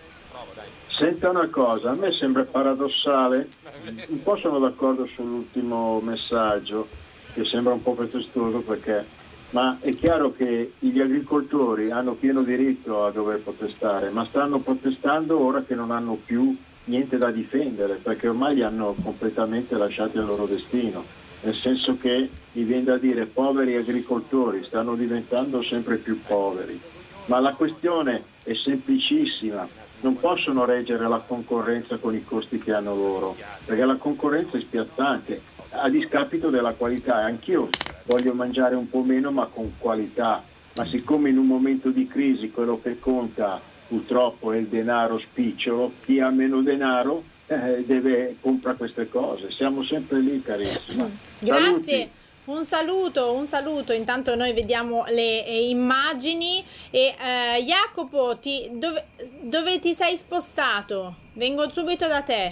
Senta una cosa, a me sembra paradossale, un po' sono d'accordo sull'ultimo messaggio, che sembra un po' pretestuoso perché ma è chiaro che gli agricoltori hanno pieno diritto a dover protestare, ma stanno protestando ora che non hanno più niente da difendere, perché ormai li hanno completamente lasciati al loro destino, nel senso che mi viene da dire poveri agricoltori stanno diventando sempre più poveri, ma la questione è semplicissima, non possono reggere la concorrenza con i costi che hanno loro, perché la concorrenza è spiazzante a discapito della qualità. Anch'io voglio mangiare un po' meno ma con qualità, ma siccome in un momento di crisi quello che conta purtroppo è il denaro spicciolo, chi ha meno denaro deve comprare queste cose, siamo sempre lì carissima. Grazie. Un saluto, intanto noi vediamo le immagini e Jacopo, dove ti sei spostato? Vengo subito da te.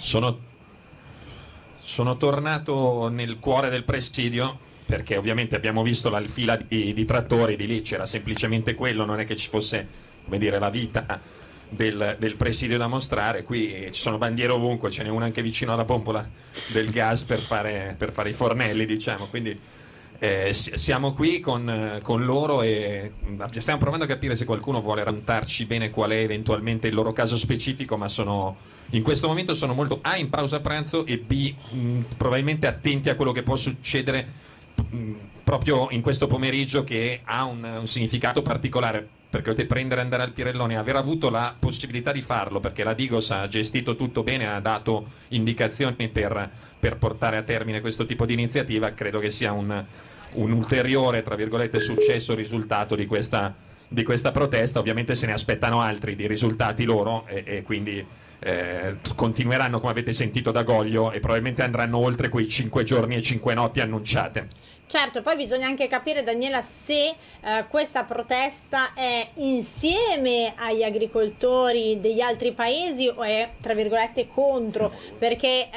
Sono tornato nel cuore del presidio, perché ovviamente abbiamo visto la fila di trattori di lì, c'era semplicemente quello, non è che ci fosse, come dire, la vita del presidio da mostrare. Qui ci sono bandiere ovunque, ce n'è una anche vicino alla pompola del gas per fare i fornelli, diciamo, quindi siamo qui con loro e stiamo provando a capire se qualcuno vuole raccontarci bene qual è eventualmente il loro caso specifico, ma in questo momento sono molto in pausa pranzo e probabilmente attenti a quello che può succedere proprio in questo pomeriggio, che ha un significato particolare, perché potete prendere e andare al Pirellone, aver avuto la possibilità di farlo perché la Digos ha gestito tutto bene, ha dato indicazioni per portare a termine questo tipo di iniziativa, credo che sia un ulteriore, tra virgolette, successo, risultato di questa protesta. Ovviamente se ne aspettano altri di risultati loro e quindi continueranno, come avete sentito da Goglio, e probabilmente andranno oltre quei 5 giorni e 5 notti annunciate. Certo, poi bisogna anche capire, Daniela, se questa protesta è insieme agli agricoltori degli altri paesi o è, tra virgolette, contro, perché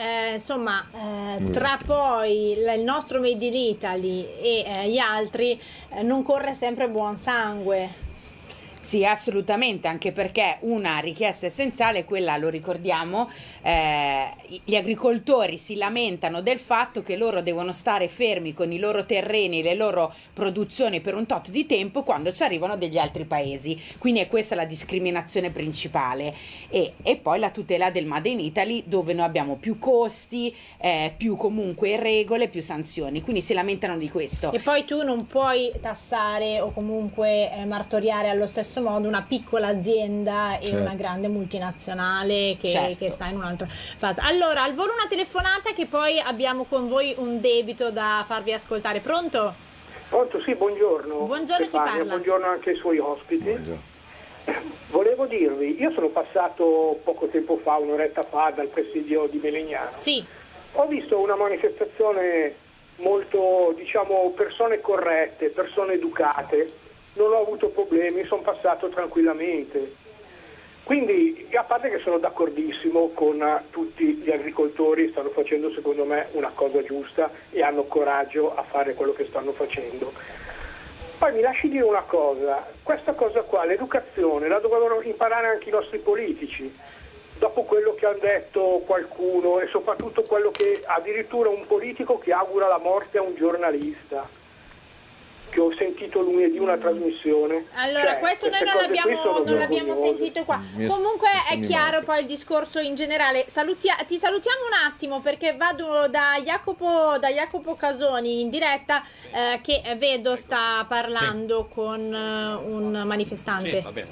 tra poi il nostro Made in Italy e gli altri non corre sempre buon sangue. Sì, assolutamente, anche perché una richiesta essenziale è quella, lo ricordiamo, gli agricoltori si lamentano del fatto che loro devono stare fermi con i loro terreni, le loro produzioni per un tot di tempo quando ci arrivano degli altri paesi, quindi è questa la discriminazione principale e poi la tutela del Made in Italy, dove noi abbiamo più costi, più comunque regole, più sanzioni, quindi si lamentano di questo. E poi tu non puoi tassare o comunque martoriare allo stesso modo una piccola azienda e una grande multinazionale che sta in un'altra fase. Allora, al volo una telefonata, che poi abbiamo con voi un debito da farvi ascoltare. Pronto? Pronto, sì, buongiorno. Buongiorno, chi parla? Buongiorno anche ai suoi ospiti. Volevo dirvi, io sono passato poco tempo fa, un'oretta fa, dal presidio di Melegnano. Sì. Ho visto una manifestazione molto, diciamo, persone corrette, persone educate. Non ho avuto problemi, sono passato tranquillamente. Quindi, a parte che sono d'accordissimo con tutti gli agricoltori, stanno facendo secondo me una cosa giusta e hanno coraggio a fare quello che stanno facendo. Poi mi lasci dire una cosa, questa cosa qua, l'educazione, la dovrebbero imparare anche i nostri politici. Dopo quello che ha detto qualcuno e soprattutto quello che addirittura un politico che augura la morte a un giornalista, che ho sentito lunedì una trasmissione. Allora, questo noi non l'abbiamo sentito qua. Comunque è chiaro poi il discorso in generale. Ti salutiamo un attimo perché vado da Jacopo Casoni in diretta, che vedo sta parlando con un manifestante. Sì, va bene.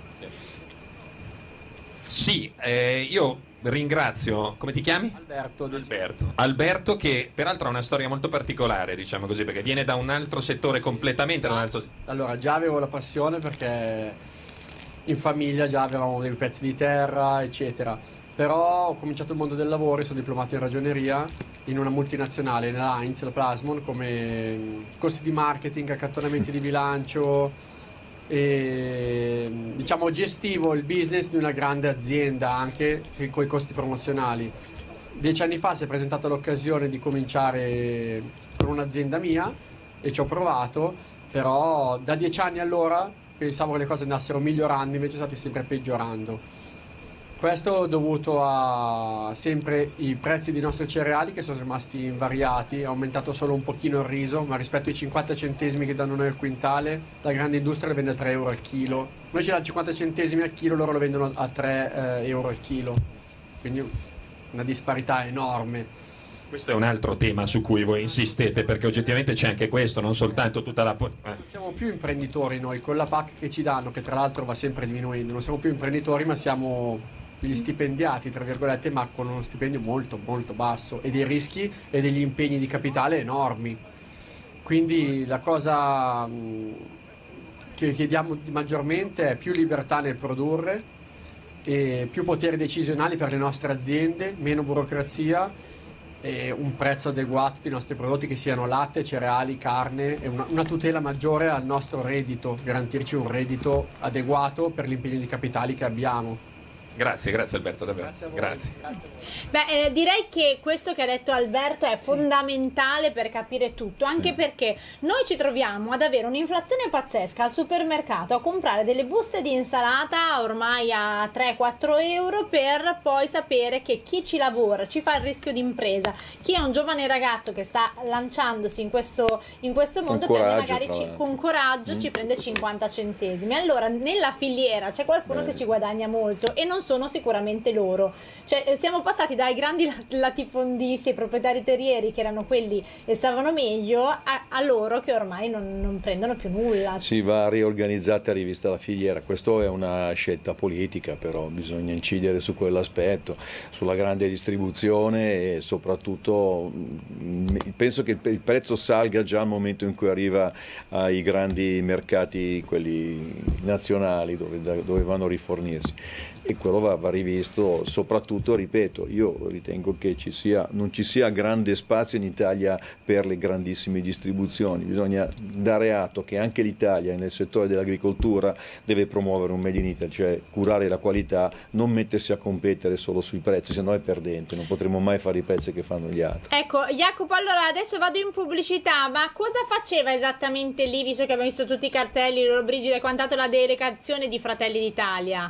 Sì, io ringrazio, come ti chiami? Alberto, che peraltro ha una storia molto particolare, diciamo così, perché viene da un altro settore completamente. Allora, già avevo la passione perché in famiglia già avevamo dei pezzi di terra, eccetera. Però ho cominciato il mondo del lavoro, sono diplomato in ragioneria in una multinazionale, nella Heinz, la Plasmon, come costi di marketing, accantonamenti di bilancio. E diciamo gestivo il business di una grande azienda anche con i costi promozionali. 10 anni fa si è presentata l'occasione di cominciare con un'azienda mia e ci ho provato, però da 10 anni allora pensavo che le cose andassero migliorando, invece sono state sempre peggiorando. Questo dovuto a sempre i prezzi dei nostri cereali che sono rimasti invariati, è aumentato solo un pochino il riso, ma rispetto ai 50 centesimi che danno noi al quintale, la grande industria le vende a 3 euro al chilo. Noi ci danno 50 centesimi al chilo, loro lo vendono a 3 euro al chilo, quindi una disparità enorme. Questo è un altro tema su cui voi insistete, perché oggettivamente c'è anche questo, non soltanto tutta la... Non siamo più imprenditori noi, con la PAC che ci danno, che tra l'altro va sempre diminuendo, non siamo più imprenditori ma siamo degli stipendiati, tra virgolette, ma con uno stipendio molto molto basso e dei rischi e degli impegni di capitale enormi. Quindi la cosa che chiediamo maggiormente è più libertà nel produrre, e più poteri decisionali per le nostre aziende, meno burocrazia e un prezzo adeguato dei nostri prodotti, che siano latte, cereali, carne, e una tutela maggiore al nostro reddito, garantirci un reddito adeguato per gli impegni di capitali che abbiamo. Grazie Alberto, davvero. Grazie. Beh, direi che questo che ha detto Alberto è fondamentale per capire tutto, anche perché noi ci troviamo ad avere un'inflazione pazzesca al supermercato, a comprare delle buste di insalata ormai a 3-4 euro, per poi sapere che chi ci lavora, ci fa il rischio di impresa, chi è un giovane ragazzo che sta lanciandosi in questo mondo, prende magari con coraggio ci prende 50 centesimi. Allora nella filiera c'è qualcuno che ci guadagna molto, e non sono sicuramente loro. Cioè, siamo passati dai grandi latifondisti e proprietari terrieri, che erano quelli che stavano meglio, a loro che ormai non prendono più nulla. Si va riorganizzata e rivista la filiera. Questo è una scelta politica, però bisogna incidere su quell'aspetto, sulla grande distribuzione, e soprattutto penso che il prezzo salga già al momento in cui arriva ai grandi mercati, quelli nazionali, dove vanno a rifornirsi. E quello va rivisto, soprattutto, ripeto, io ritengo che non ci sia grande spazio in Italia per le grandissime distribuzioni. Bisogna dare atto che anche l'Italia nel settore dell'agricoltura deve promuovere un Made in Italy, cioè curare la qualità, non mettersi a competere solo sui prezzi, se no è perdente, non potremo mai fare i prezzi che fanno gli altri. Ecco, Jacopo, allora adesso vado in pubblicità, ma cosa faceva esattamente lì, visto che abbiamo visto tutti i cartelli, Lollobrigida e quant'altro, la delegazione di Fratelli d'Italia?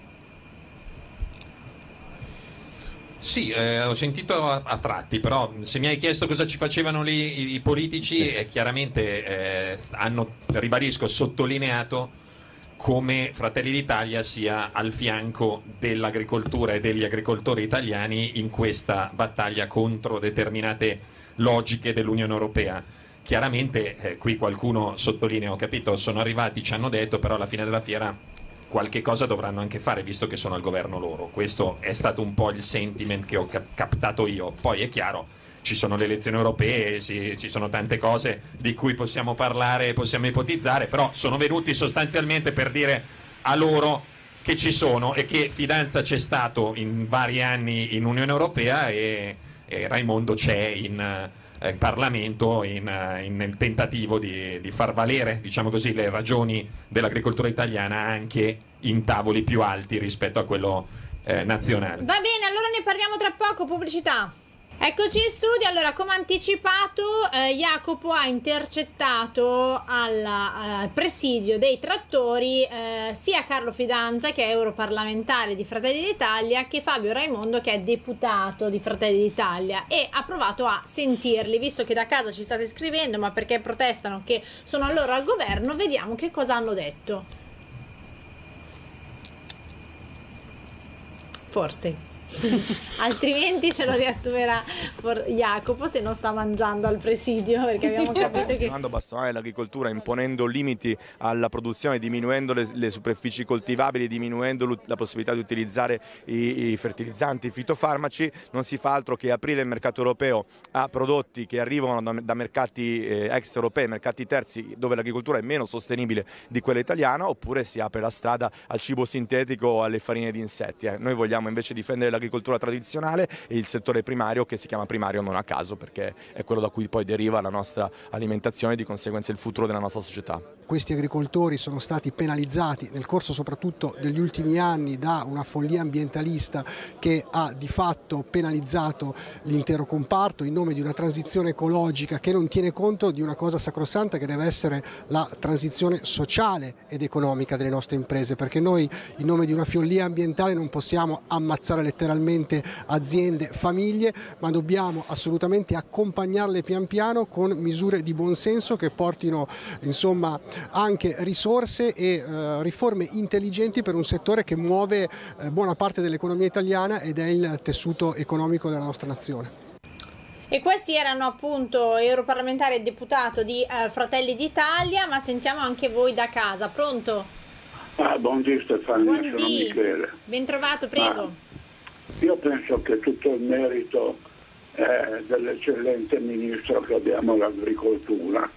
Sì, ho sentito a tratti, però se mi hai chiesto cosa ci facevano lì i politici, sì, chiaramente hanno, ribadisco, sottolineato come Fratelli d'Italia sia al fianco dell'agricoltura e degli agricoltori italiani in questa battaglia contro determinate logiche dell'Unione Europea. Chiaramente qui qualcuno sottolinea, ho capito, sono arrivati, ci hanno detto, però alla fine della fiera qualche cosa dovranno anche fare, visto che sono al governo loro. Questo è stato un po' il sentiment che ho captato io. Poi è chiaro, ci sono le elezioni europee, ci sono tante cose di cui possiamo parlare, possiamo ipotizzare, però sono venuti sostanzialmente per dire a loro che ci sono e che fidanza c'è stato in vari anni in Unione Europea, e Raimondo c'è in Parlamento nel tentativo di far valere, diciamo così, le ragioni dell'agricoltura italiana anche in tavoli più alti rispetto a quello nazionale. Va bene, allora ne parliamo tra poco, pubblicità. Eccoci in studio. Allora, come anticipato, Jacopo ha intercettato al presidio dei trattori sia Carlo Fidanza, che è europarlamentare di Fratelli d'Italia, che Fabio Raimondo, che è deputato di Fratelli d'Italia, e ha provato a sentirli, visto che da casa ci state scrivendo, ma perché protestano che sono loro al governo. Vediamo che cosa hanno detto. Forse altrimenti ce lo riassumerà Jacopo, se non sta mangiando al presidio, perché abbiamo capito che continuando a bastonare l'agricoltura, imponendo limiti alla produzione, diminuendo le superfici coltivabili, diminuendo la possibilità di utilizzare i fertilizzanti, i fitofarmaci, non si fa altro che aprire il mercato europeo a prodotti che arrivano da mercati extraeuropei, mercati terzi, dove l'agricoltura è meno sostenibile di quella italiana, oppure si apre la strada al cibo sintetico o alle farine di insetti. Noi vogliamo invece difendere l'agricoltura tradizionale e il settore primario, che si chiama primario non a caso, perché è quello da cui poi deriva la nostra alimentazione e di conseguenza il futuro della nostra società. Questi agricoltori sono stati penalizzati nel corso soprattutto degli ultimi anni da una follia ambientalista che ha di fatto penalizzato l'intero comparto in nome di una transizione ecologica che non tiene conto di una cosa sacrosanta che deve essere la transizione sociale ed economica delle nostre imprese, perché noi in nome di una follia ambientale non possiamo ammazzare letteralmente aziende, famiglie, ma dobbiamo assolutamente accompagnarle pian piano con misure di buonsenso che portino insomma anche risorse e riforme intelligenti per un settore che muove buona parte dell'economia italiana ed è il tessuto economico della nostra nazione. E questi erano appunto europarlamentari e deputato di Fratelli d'Italia, ma sentiamo anche voi da casa. Pronto? Buondì Stefania, sono Michele. Ben trovato, prego. Io penso che tutto il merito è dell'eccellente ministro che abbiamo all'agricoltura.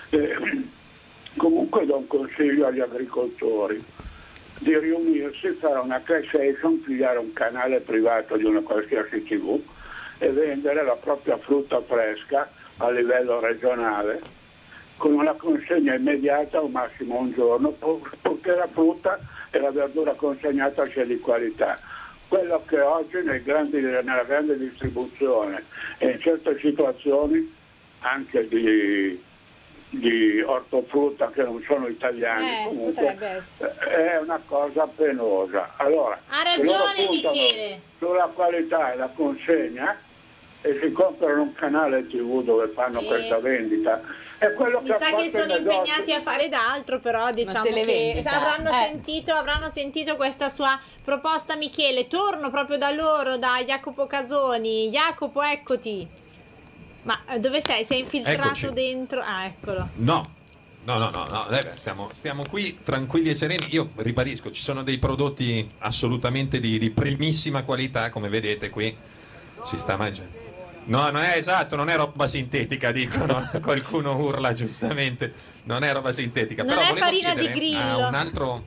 Comunque do un consiglio agli agricoltori di riunirsi, fare una cash session, pigliare un canale privato di una qualsiasi TV e vendere la propria frutta fresca a livello regionale con una consegna immediata o massimo un giorno, purché la frutta e la verdura consegnata sia di qualità. Quello che oggi nella grande distribuzione e in certe situazioni anche di ortofrutta che non sono italiani, comunque è una cosa penosa. Allora, ha ragione Michele. Sulla qualità e la consegna e si comprano un canale TV dove fanno questa vendita. È quello mi sa che sono impegnati a fare d'altro, però diciamo che avranno sentito questa sua proposta. Michele, torno proprio da loro, da Jacopo Casoni. Jacopo, eccoti. Ma dove sei? Sei infiltrato Eccoci. Dentro? Ah, eccolo. No, stiamo qui tranquilli e sereni. Io ribadisco, ci sono dei prodotti assolutamente di primissima qualità, come vedete qui si sta mangiando. No, non è esatto, non è roba sintetica, dicono, qualcuno urla giustamente, non è roba sintetica. Non però è farina di grillo. A un altro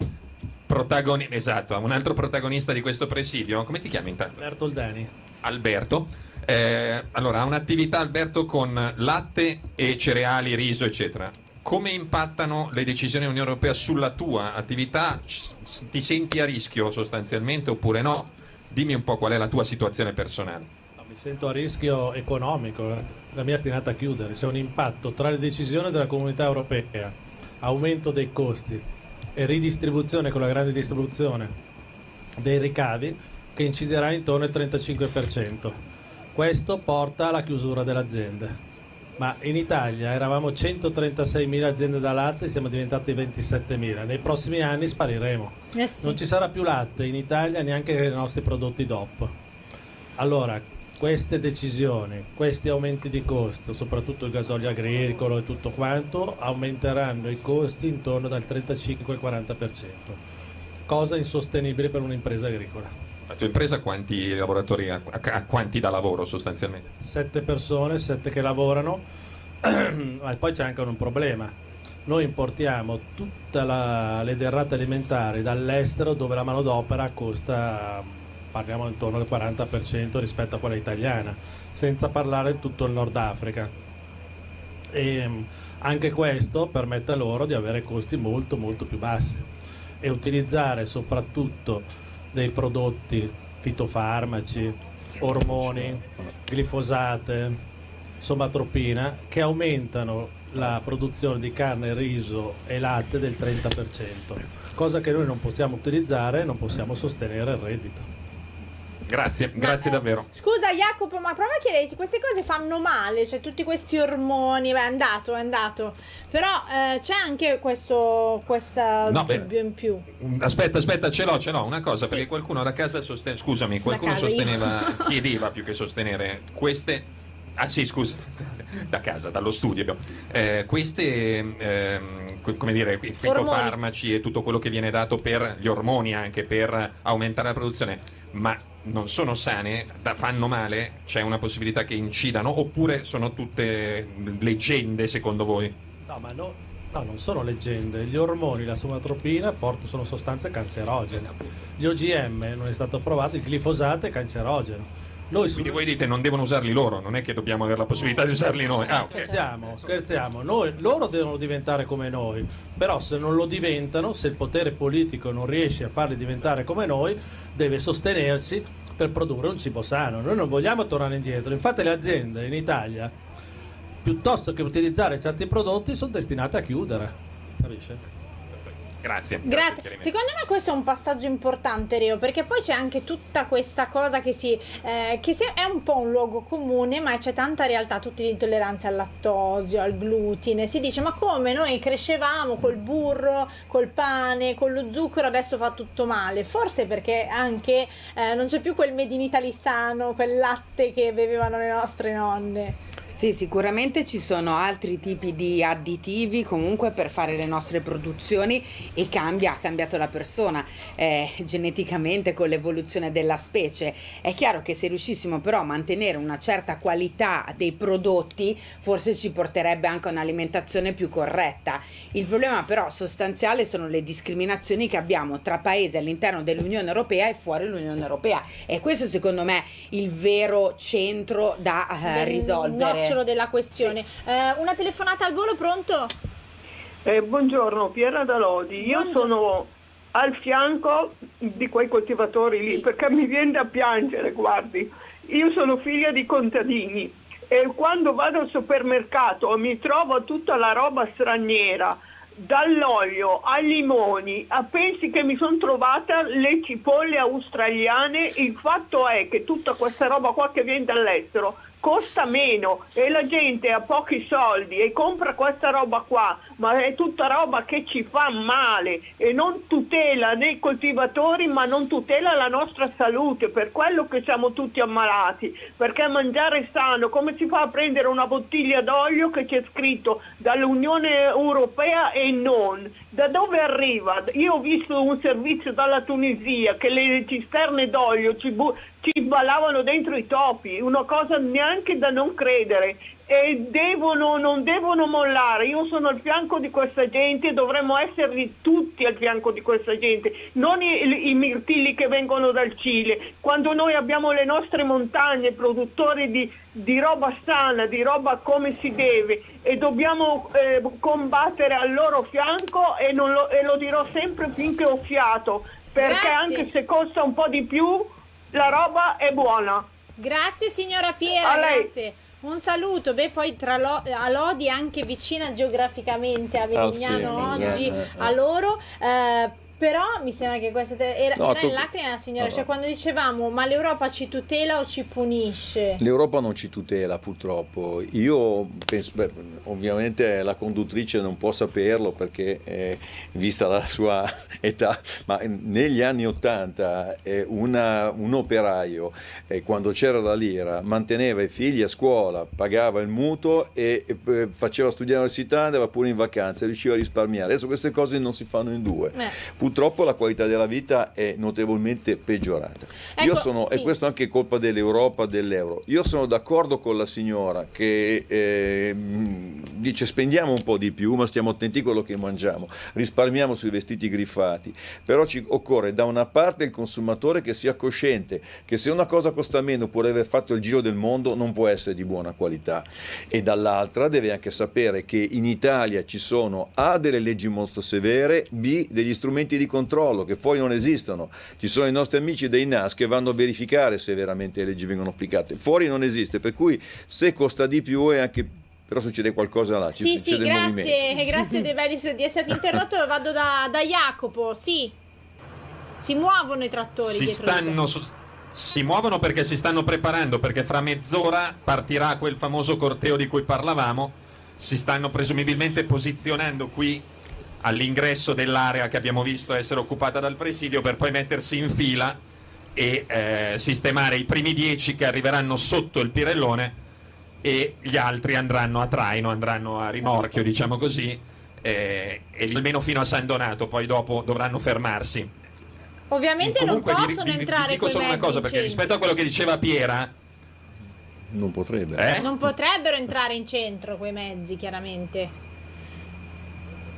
protagonista di questo presidio, come ti chiami intanto? Alberto Oldani. Alberto. Allora, ha un'attività, Alberto, con latte e cereali, riso, eccetera. Come impattano le decisioni dell'Unione Europea sulla tua attività? Ti senti a rischio sostanzialmente oppure no? Dimmi un po' qual è la tua situazione personale. Mi sento a rischio economico, la mia è destinata a chiudere. C'è un impatto tra le decisioni della Comunità Europea, aumento dei costi e ridistribuzione con la grande distribuzione dei ricavi che inciderà intorno al 35%. Questo porta alla chiusura delle aziende. Ma in Italia eravamo 136.000 aziende da latte, siamo diventati 27.000. Nei prossimi anni spariremo. Sì. Non ci sarà più latte in Italia, neanche nei nostri prodotti DOP. Allora, queste decisioni, questi aumenti di costo, soprattutto il gasolio agricolo e tutto quanto, aumenteranno i costi intorno dal 35 al 40%, cosa insostenibile per un'impresa agricola. La tua impresa quanti lavoratori ha, quanti dà lavoro sostanzialmente? 7 persone, 7 che lavorano, ma poi c'è anche un problema. Noi importiamo tutte le derrate alimentari dall'estero dove la manodopera costa, parliamo intorno al 40% rispetto a quella italiana, senza parlare di tutto il Nord Africa. E anche questo permette loro di avere costi molto più bassi e utilizzare soprattutto dei prodotti fitofarmaci, ormoni, glifosate, somatropina, che aumentano la produzione di carne, riso e latte del 30%, cosa che noi non possiamo utilizzare, non possiamo sostenere il reddito. Grazie davvero. Scusa Jacopo, ma prova a chiedere se queste cose fanno male, cioè tutti questi ormoni, beh, è andato. Però c'è anche questo dubbio in più. Aspetta, ce l'ho una cosa, sì. Perché qualcuno da casa chiedeva più che sostenere queste. Ah sì, scusa, da casa, dallo studio. Queste, come dire, i fitofarmaci e tutto quello che viene dato per gli ormoni, anche per aumentare la produzione, ma non sono sane, fanno male? C'è una possibilità che incidano oppure sono tutte leggende secondo voi? No, ma No, non sono leggende. Gli ormoni, la somatropina sono sostanze cancerogene. Gli OGM non è stato provato, il glifosato è cancerogeno. Quindi voi dite non devono usarli loro, non è che dobbiamo avere la possibilità di usarli noi. Okay. Scherziamo. Loro devono diventare come noi, però se non lo diventano, se il potere politico non riesce a farli diventare come noi, deve sostenerci per produrre un cibo sano. Noi non vogliamo tornare indietro. Infatti le aziende in Italia, piuttosto che utilizzare certi prodotti, sono destinate a chiudere. Capisce? Grazie. Secondo me questo è un passaggio importante, Reo, perché poi c'è anche tutta questa cosa che è un po' un luogo comune, ma c'è tanta realtà, tutte le intolleranze al lattosio, al glutine. Si dice: ma come noi crescevamo col burro, col pane, con lo zucchero, adesso fa tutto male? Forse perché anche non c'è più quel made in Italy sano, quel latte che bevevano le nostre nonne. Sì, sicuramente ci sono altri tipi di additivi comunque per fare le nostre produzioni e ha cambiato la persona geneticamente con l'evoluzione della specie. È chiaro che se riuscissimo però a mantenere una certa qualità dei prodotti, forse ci porterebbe anche a un'alimentazione più corretta. Il problema però sostanziale sono le discriminazioni che abbiamo tra paesi all'interno dell'Unione Europea e fuori l'Unione Europea, e questo secondo me è il vero centro da risolvere. Della questione. Sì. Una telefonata al volo, pronto? Buongiorno, Piera da Lodi. Io sono al fianco di quei coltivatori lì, perché mi viene da piangere, guardi. Io sono figlia di contadini e quando vado al supermercato mi trovo tutta la roba straniera, dall'olio ai limoni, pensi che mi sono trovata le cipolle australiane. Il fatto è che tutta questa roba qua che viene dall'estero costa meno e la gente ha pochi soldi e compra questa roba qua, ma è tutta roba che ci fa male e non tutela né i coltivatori, ma non tutela la nostra salute, per quello che siamo tutti ammalati, perché mangiare sano, come si fa a prendere una bottiglia d'olio che c'è scritto dall'Unione Europea e non? Da dove arriva? Io ho visto un servizio dalla Tunisia che le cisterne d'olio ci ballavano dentro i topi, una cosa neanche da non credere, e non devono mollare. Io sono al fianco di questa gente, dovremmo essere tutti al fianco di questa gente, non i mirtilli che vengono dal Cile, quando noi abbiamo le nostre montagne produttori di roba sana, di roba come si deve, e dobbiamo combattere al loro fianco, e lo dirò sempre finché ho fiato, perché anche se costa un po' di più la roba è buona. Grazie signora Piera, grazie. Un saluto. Poi a Lodi, anche vicina geograficamente a Verignano oggi, a loro. Però mi sembra che questa era in lacrime la signora, cioè quando dicevamo ma l'Europa ci tutela o ci punisce? L'Europa non ci tutela, purtroppo. Io penso, ovviamente la conduttrice non può saperlo perché vista la sua età, ma negli anni '80 un operaio, quando c'era la lira, manteneva i figli a scuola, pagava il mutuo e faceva studiare all'università, andava pure in vacanza e riusciva a risparmiare. Adesso queste cose non si fanno in due. Purtroppo la qualità della vita è notevolmente peggiorata. E questo anche è colpa dell'Europa, dell'euro. Io sono d'accordo con la signora che dice spendiamo un po' di più, ma stiamo attenti a quello che mangiamo, risparmiamo sui vestiti griffati, però ci occorre da una parte il consumatore che sia cosciente che se una cosa costa meno può aver fatto il giro del mondo, non può essere di buona qualità, e dall'altra deve anche sapere che in Italia ci sono A, delle leggi molto severe, B, degli strumenti di controllo che fuori non esistono. Ci sono i nostri amici dei NAS che vanno a verificare se veramente le leggi vengono applicate, fuori non esiste, per cui se costa di più è anche, però succede qualcosa là. Sì, grazie De Bellis di essere interrotto. Vado da Jacopo. Sì, si muovono i trattori si muovono perché si stanno preparando, perché fra mezz'ora partirà quel famoso corteo di cui parlavamo. Si stanno presumibilmente posizionando qui all'ingresso dell'area che abbiamo visto essere occupata dal presidio, per poi mettersi in fila e sistemare i primi 10 che arriveranno sotto il Pirellone, e gli altri andranno a traino, andranno a rimorchio, diciamo così, e almeno fino a San Donato, poi dopo dovranno fermarsi. Ovviamente comunque, non possono entrare dico solo una cosa, perché rispetto a quello che diceva Piera, non potrebbero entrare in centro quei mezzi, chiaramente.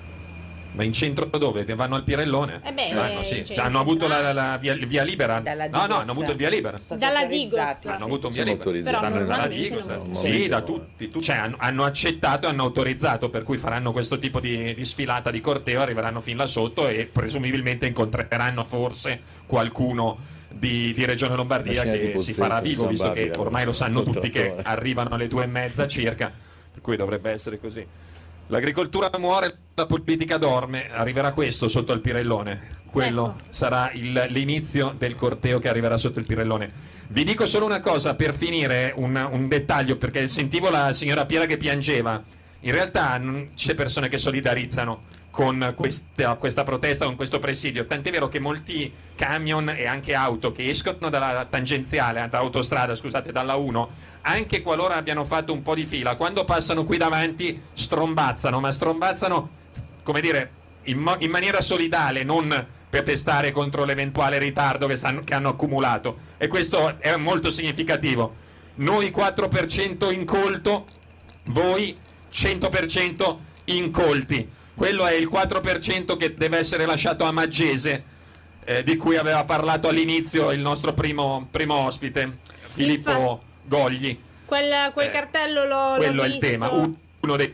Ma in centro dove? Vanno al Pirellone? Sì. Hanno avuto la via libera? Hanno avuto il via libera. Dalla Digos. Hanno avuto un via libera. Dalla Digos. Sì, da tutti. Cioè, hanno accettato e hanno autorizzato, per cui faranno questo tipo di sfilata di corteo, arriveranno fin là sotto e presumibilmente incontreranno forse qualcuno di Regione Lombardia che si farà vivo, visto che ormai lo sanno tutti che arrivano alle 2:30 circa, per cui dovrebbe essere così. L'agricoltura muore, la politica dorme, arriverà questo sotto il Pirellone, quello sarà l'inizio del corteo che arriverà sotto il Pirellone. Vi dico solo una cosa per finire, un dettaglio, perché sentivo la signora Piera che piangeva. In realtà c'è persone che solidarizzano con questa protesta, con questo presidio, tant'è vero che molti camion e anche auto che escono dalla tangenziale, da autostrada, scusate, dalla 1, anche qualora abbiano fatto un po' di fila, quando passano qui davanti strombazzano, ma strombazzano, come dire, in maniera solidale, non per testare contro l'eventuale ritardo che hanno accumulato, e questo è molto significativo. Noi 4% incolto, voi 100% incolti. Quello è il 4% che deve essere lasciato a Maggese, di cui aveva parlato all'inizio il nostro primo ospite, Filippo Gogli. Quel cartello l'ho quello visto. È il tema, uno dei...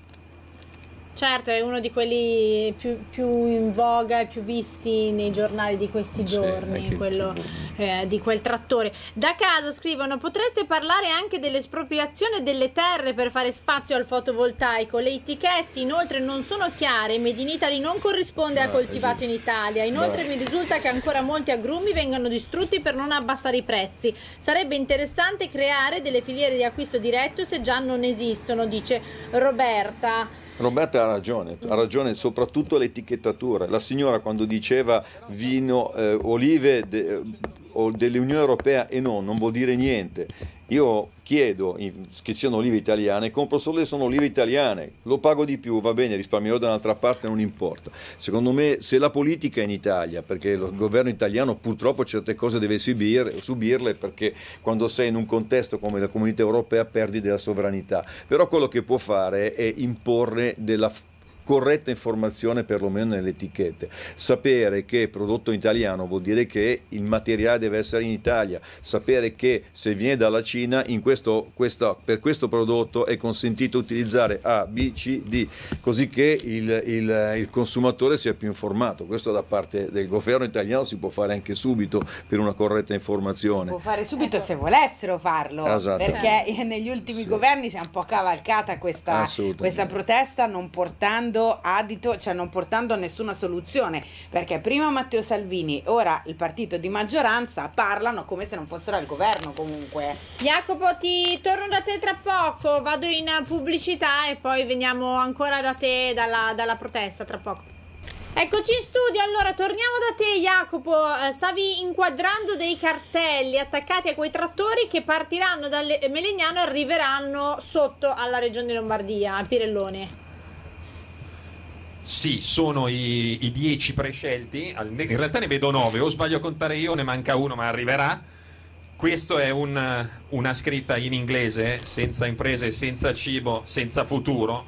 Certo, è uno di quelli più in voga e più visti nei giornali di questi giorni, quello di quel trattore. Da casa scrivono: potreste parlare anche dell'espropriazione delle terre per fare spazio al fotovoltaico. Le etichette inoltre non sono chiare, Made in Italy non corrisponde a coltivato in Italia. Inoltre mi risulta che ancora molti agrumi vengano distrutti per non abbassare i prezzi. Sarebbe interessante creare delle filiere di acquisto diretto se già non esistono, dice Roberta. Roberta ha ragione soprattutto l'etichettatura. La signora quando diceva vino, olive dell'Unione Europea e non vuol dire niente. Io chiedo che siano olive italiane, compro solo se sono olive italiane, lo pago di più, va bene, risparmierò da un'altra parte, non importa. Secondo me se la politica è in Italia, perché il governo italiano purtroppo certe cose deve subirle, perché quando sei in un contesto come la Comunità Europea perdi della sovranità, però quello che può fare è imporre della corretta informazione perlomeno nelle etichette, sapere che prodotto italiano vuol dire che il materiale deve essere in Italia, sapere che se viene dalla Cina per questo prodotto è consentito utilizzare A, B, C, D, così che il consumatore sia più informato. Questo da parte del governo italiano si può fare anche subito per una corretta informazione. Si può fare subito se volessero farlo, perché negli ultimi governi si è un po' cavalcata questa protesta, non portando adito, cioè non portando nessuna soluzione, perché prima Matteo Salvini, ora il partito di maggioranza parlano come se non fossero al governo comunque. Jacopo, ti torno da te tra poco, vado in pubblicità e poi veniamo ancora da te dalla protesta tra poco. Eccoci in studio, allora torniamo da te Jacopo, stavi inquadrando dei cartelli attaccati a quei trattori che partiranno dal Melegnano e arriveranno sotto alla regione Lombardia, a Pirellone. Sì, sono i 10 prescelti, in realtà ne vedo 9, o sbaglio a contare io, ne manca uno ma arriverà. Questo è una scritta in inglese: senza imprese, senza cibo, senza futuro.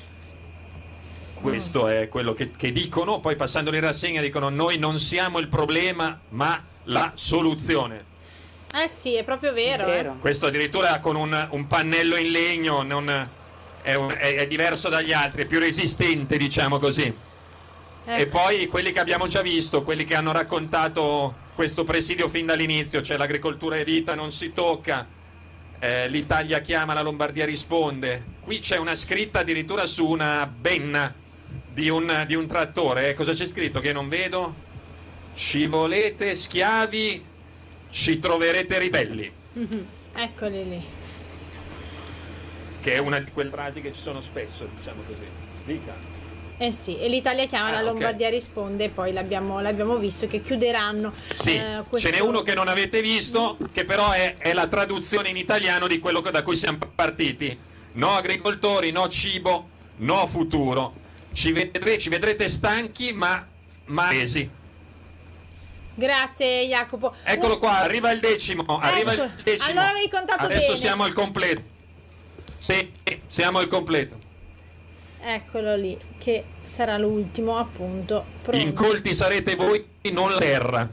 Questo è quello che dicono, poi passando in rassegna dicono: noi non siamo il problema ma la soluzione. Sì, è proprio vero. Questo addirittura con un pannello in legno, è diverso dagli altri, è più resistente, diciamo così. E poi quelli che abbiamo già visto, quelli che hanno raccontato questo presidio fin dall'inizio, cioè l'agricoltura è vita, non si tocca, l'Italia chiama, la Lombardia risponde. Qui c'è una scritta addirittura su una benna di un trattore, cosa c'è scritto che non vedo? Ci volete schiavi, ci troverete ribelli. Eccoli lì. Che è una di quelle frasi che ci sono spesso, diciamo così. Dica. Sì, e l'Italia chiama, la Lombardia risponde, e poi l'abbiamo visto che chiuderanno. Sì, ce n'è uno che non avete visto, che però è la traduzione in italiano di quello da cui siamo partiti. No agricoltori, no cibo, no futuro. Ci vedrete stanchi ma resi. Grazie Jacopo. Eccolo qua, arriva il decimo. Allora avevi contato bene. Adesso siamo al completo. Sì, siamo al completo. Eccolo lì, che sarà l'ultimo, appunto. Pronto. Incolti sarete voi, non la terra.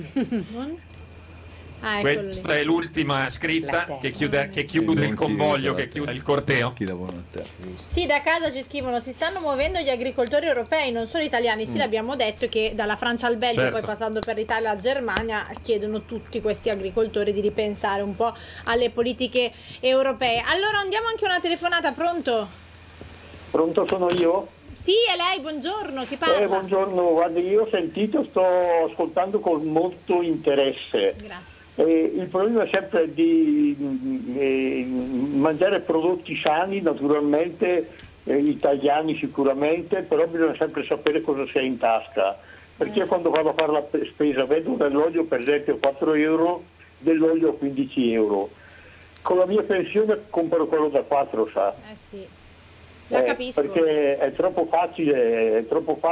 Questa è l'ultima scritta che chiude il convoglio, che chiude il corteo. Chi lavora a terra. Sì, da casa ci scrivono: si stanno muovendo gli agricoltori europei, non solo italiani. Sì, l'abbiamo detto che dalla Francia al Belgio, certo, poi passando per l'Italia e la Germania, chiedono tutti questi agricoltori di ripensare un po' alle politiche europee. Allora andiamo anche una telefonata, pronto? Pronto, sono io? Sì, è lei, buongiorno, chi parla? Buongiorno, guardi, io ho sentito, sto ascoltando con molto interesse. Grazie. Il problema è sempre di mangiare prodotti sani, naturalmente, italiani sicuramente, però bisogna sempre sapere cosa si ha in tasca. Perché quando vado a fare la spesa vedo dell'olio per esempio 4 euro, dell'olio 15 euro. Con la mia pensione compro quello da 4, sa? Sì, la capisco. Perché è troppo facile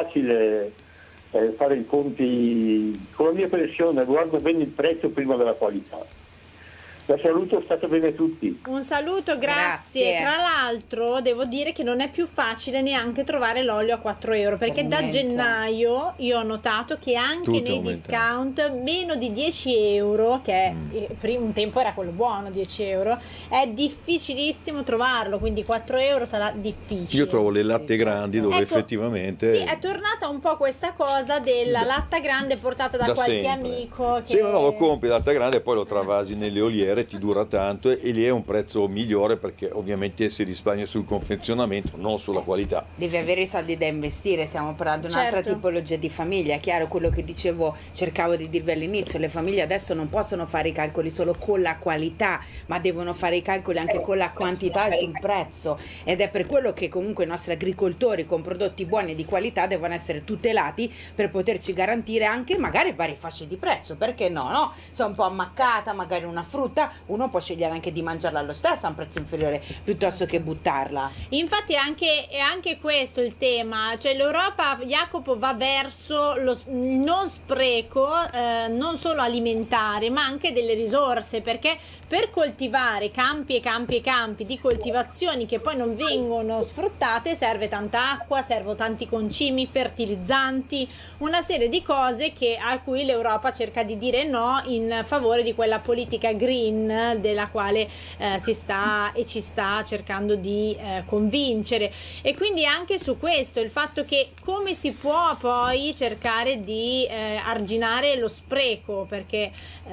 fare i conti. Con la mia pensione guardo bene il prezzo prima della qualità. La saluto, state bene tutti. Un saluto, grazie. Tra l'altro devo dire che non è più facile neanche trovare l'olio a 4 euro, perché da gennaio io ho notato che anche nei discount meno di 10 euro, che un tempo era quello buono, 10 euro, è difficilissimo trovarlo, quindi 4 euro sarà difficile. Io trovo le latte grandi dove effettivamente... Sì, è tornata un po' questa cosa della latta grande portata da qualche amico. Che... Sì, ma no, lo compri latta grande e poi lo travasi nelle oliere, ti dura tanto e lì è un prezzo migliore perché ovviamente si risparmia sul confezionamento, non sulla qualità. Devi avere i soldi da investire, stiamo parlando di un'altra tipologia di famiglia. È chiaro quello che dicevo, cercavo di dirvi all'inizio, le famiglie adesso non possono fare i calcoli solo con la qualità, ma devono fare i calcoli anche con la quantità e sul prezzo, ed è per quello che comunque i nostri agricoltori con prodotti buoni e di qualità devono essere tutelati per poterci garantire anche magari varie fasce di prezzo, perché no? Se è un po' ammaccata magari una frutta, uno può scegliere anche di mangiarla allo stesso a un prezzo inferiore piuttosto che buttarla. Infatti è anche questo il tema, cioè l'Europa, Jacopo, va verso il non spreco, non solo alimentare ma anche delle risorse, perché per coltivare campi e campi e campi di coltivazioni che poi non vengono sfruttate serve tanta acqua, servono tanti concimi, fertilizzanti, una serie di cose a cui l'Europa cerca di dire no in favore di quella politica green della quale ci sta cercando di convincere. E quindi anche su questo, il fatto che come si può poi cercare di arginare lo spreco, perché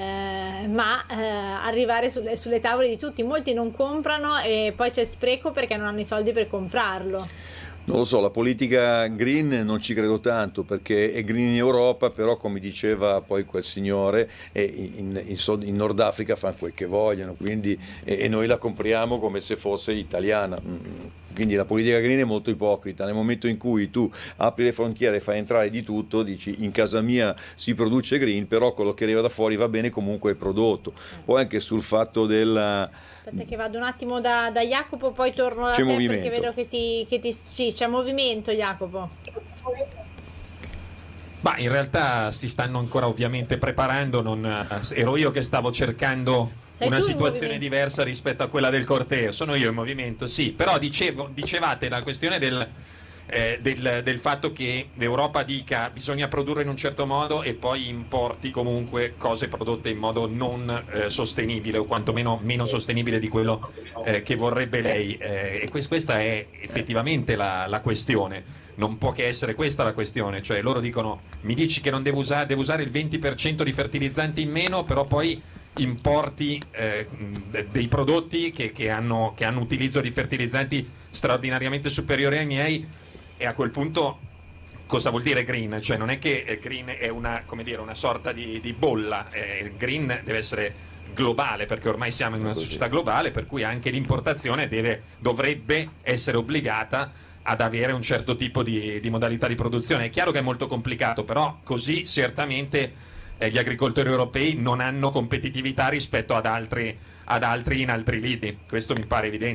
arrivare sulle tavole di tutti, molti non comprano e poi c'è spreco perché non hanno i soldi per comprarlo. Non lo so, la politica green non ci credo tanto perché è green in Europa, però come diceva poi quel signore in Nord Africa fanno quel che vogliono, quindi, e noi la compriamo come se fosse italiana. Quindi la politica green è molto ipocrita. Nel momento in cui tu apri le frontiere e fai entrare di tutto, dici in casa mia si produce green, però quello che arriva da fuori va bene, comunque è prodotto. Poi anche sul fatto della... Aspetta che vado un attimo da Jacopo, poi torno da te perché vedo che sì, c'è movimento, Jacopo. Ma in realtà si stanno ancora ovviamente preparando, ero io che stavo cercando una situazione diversa rispetto a quella del corteo, sono io in movimento, sì, però dicevate la questione del fatto che l'Europa dica bisogna produrre in un certo modo e poi importi comunque cose prodotte in modo non sostenibile o quantomeno meno sostenibile di quello che vorrebbe lei, e questa è effettivamente la questione. Non può che essere questa la questione, cioè loro dicono mi dici che non devo usare il 20% di fertilizzanti in meno, però poi importi dei prodotti che hanno utilizzo di fertilizzanti straordinariamente superiori ai miei, e a quel punto cosa vuol dire green? Cioè non è che green è una sorta di bolla, green deve essere globale, perché ormai siamo in una società globale, per cui anche l'importazione dovrebbe essere obbligata ad avere un certo tipo di modalità di produzione. È chiaro che è molto complicato, però così certamente gli agricoltori europei non hanno competitività rispetto ad altri in altri lidi, questo mi pare evidente.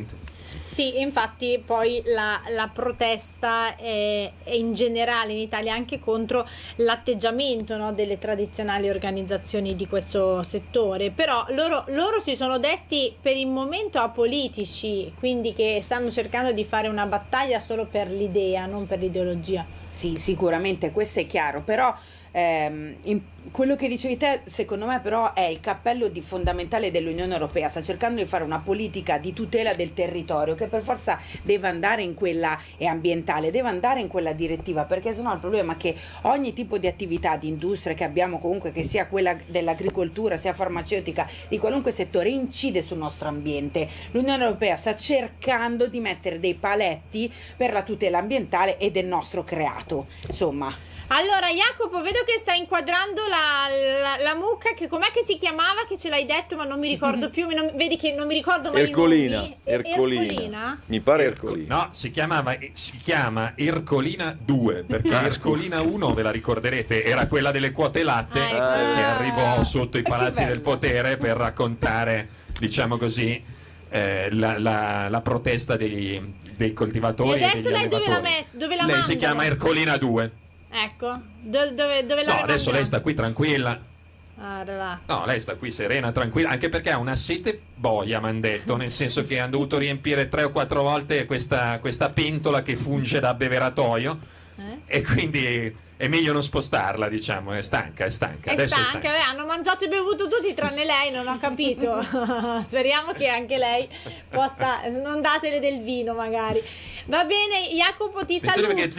Sì, infatti poi la protesta è in generale in Italia anche contro l'atteggiamento, no, delle tradizionali organizzazioni di questo settore, però loro si sono detti per il momento apolitici, quindi che stanno cercando di fare una battaglia solo per l'idea, non per l'ideologia. Sì, sicuramente, questo è chiaro, però quello che dicevi te secondo me però è il cappello di fondamentale dell'Unione Europea. Sta cercando di fare una politica di tutela del territorio che per forza deve andare in quella, e ambientale, deve andare in quella direttiva, perché sennò il problema è che ogni tipo di attività di industria che abbiamo, comunque, che sia quella dell'agricoltura, sia farmaceutica, di qualunque settore, incide sul nostro ambiente. L'Unione Europea sta cercando di mettere dei paletti per la tutela ambientale e del nostro creato, insomma. Allora Jacopo, vedo che stai inquadrando la mucca, che com'è che si chiamava, che ce l'hai detto ma non mi ricordo più, vedi che non mi ricordo mai Ercolina. Ercolina? Mi pare Ercolina. No, si chiama Ercolina 2, perché Ercolina 1, ve la ricorderete, era quella delle quote latte che arrivò sotto i palazzi del potere per raccontare, diciamo così, la protesta dei coltivatori. E adesso e degli lei dove la lei manda? si chiama Ercolina 2. Ecco, dove la No, adesso lei sta qui tranquilla. No, lei sta qui serena, tranquilla, anche perché ha una sete boia, m'han detto, nel senso che hanno dovuto riempire 3 o 4 volte questa pentola che funge da abbeveratoio, e quindi è meglio non spostarla, diciamo, è stanca. È stanca. Beh, hanno mangiato e bevuto tutti tranne lei, non ho capito. Speriamo che anche lei possa, non datele del vino magari. Va bene, Jacopo, ti saluto. Perché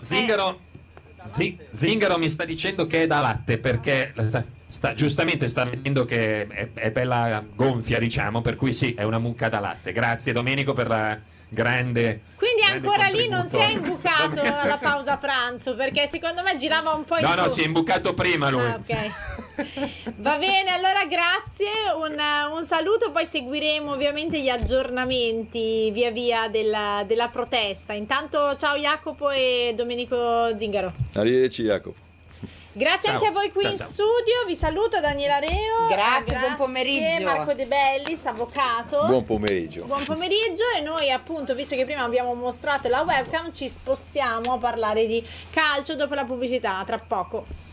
Zingaro mi sta dicendo che è da latte, perché giustamente sta vedendo che è bella gonfia, diciamo, per cui sì, è una mucca da latte. Grazie Domenico per la grande. Quindi ancora lì non si è imbucato alla pausa pranzo, perché secondo me girava un po' in No, si è imbucato prima lui. Ok. Va bene, allora grazie, un saluto, poi seguiremo ovviamente gli aggiornamenti via via della protesta. Intanto ciao Jacopo e Domenico Zingaro. Arrivederci Jacopo. Grazie anche a voi qui in studio, vi saluto, Daniela Reo. Grazie, buon pomeriggio. Marco De Bellis, avvocato. Buon pomeriggio. Buon pomeriggio, e noi appunto, visto che prima abbiamo mostrato la webcam, ci spostiamo a parlare di calcio dopo la pubblicità, tra poco.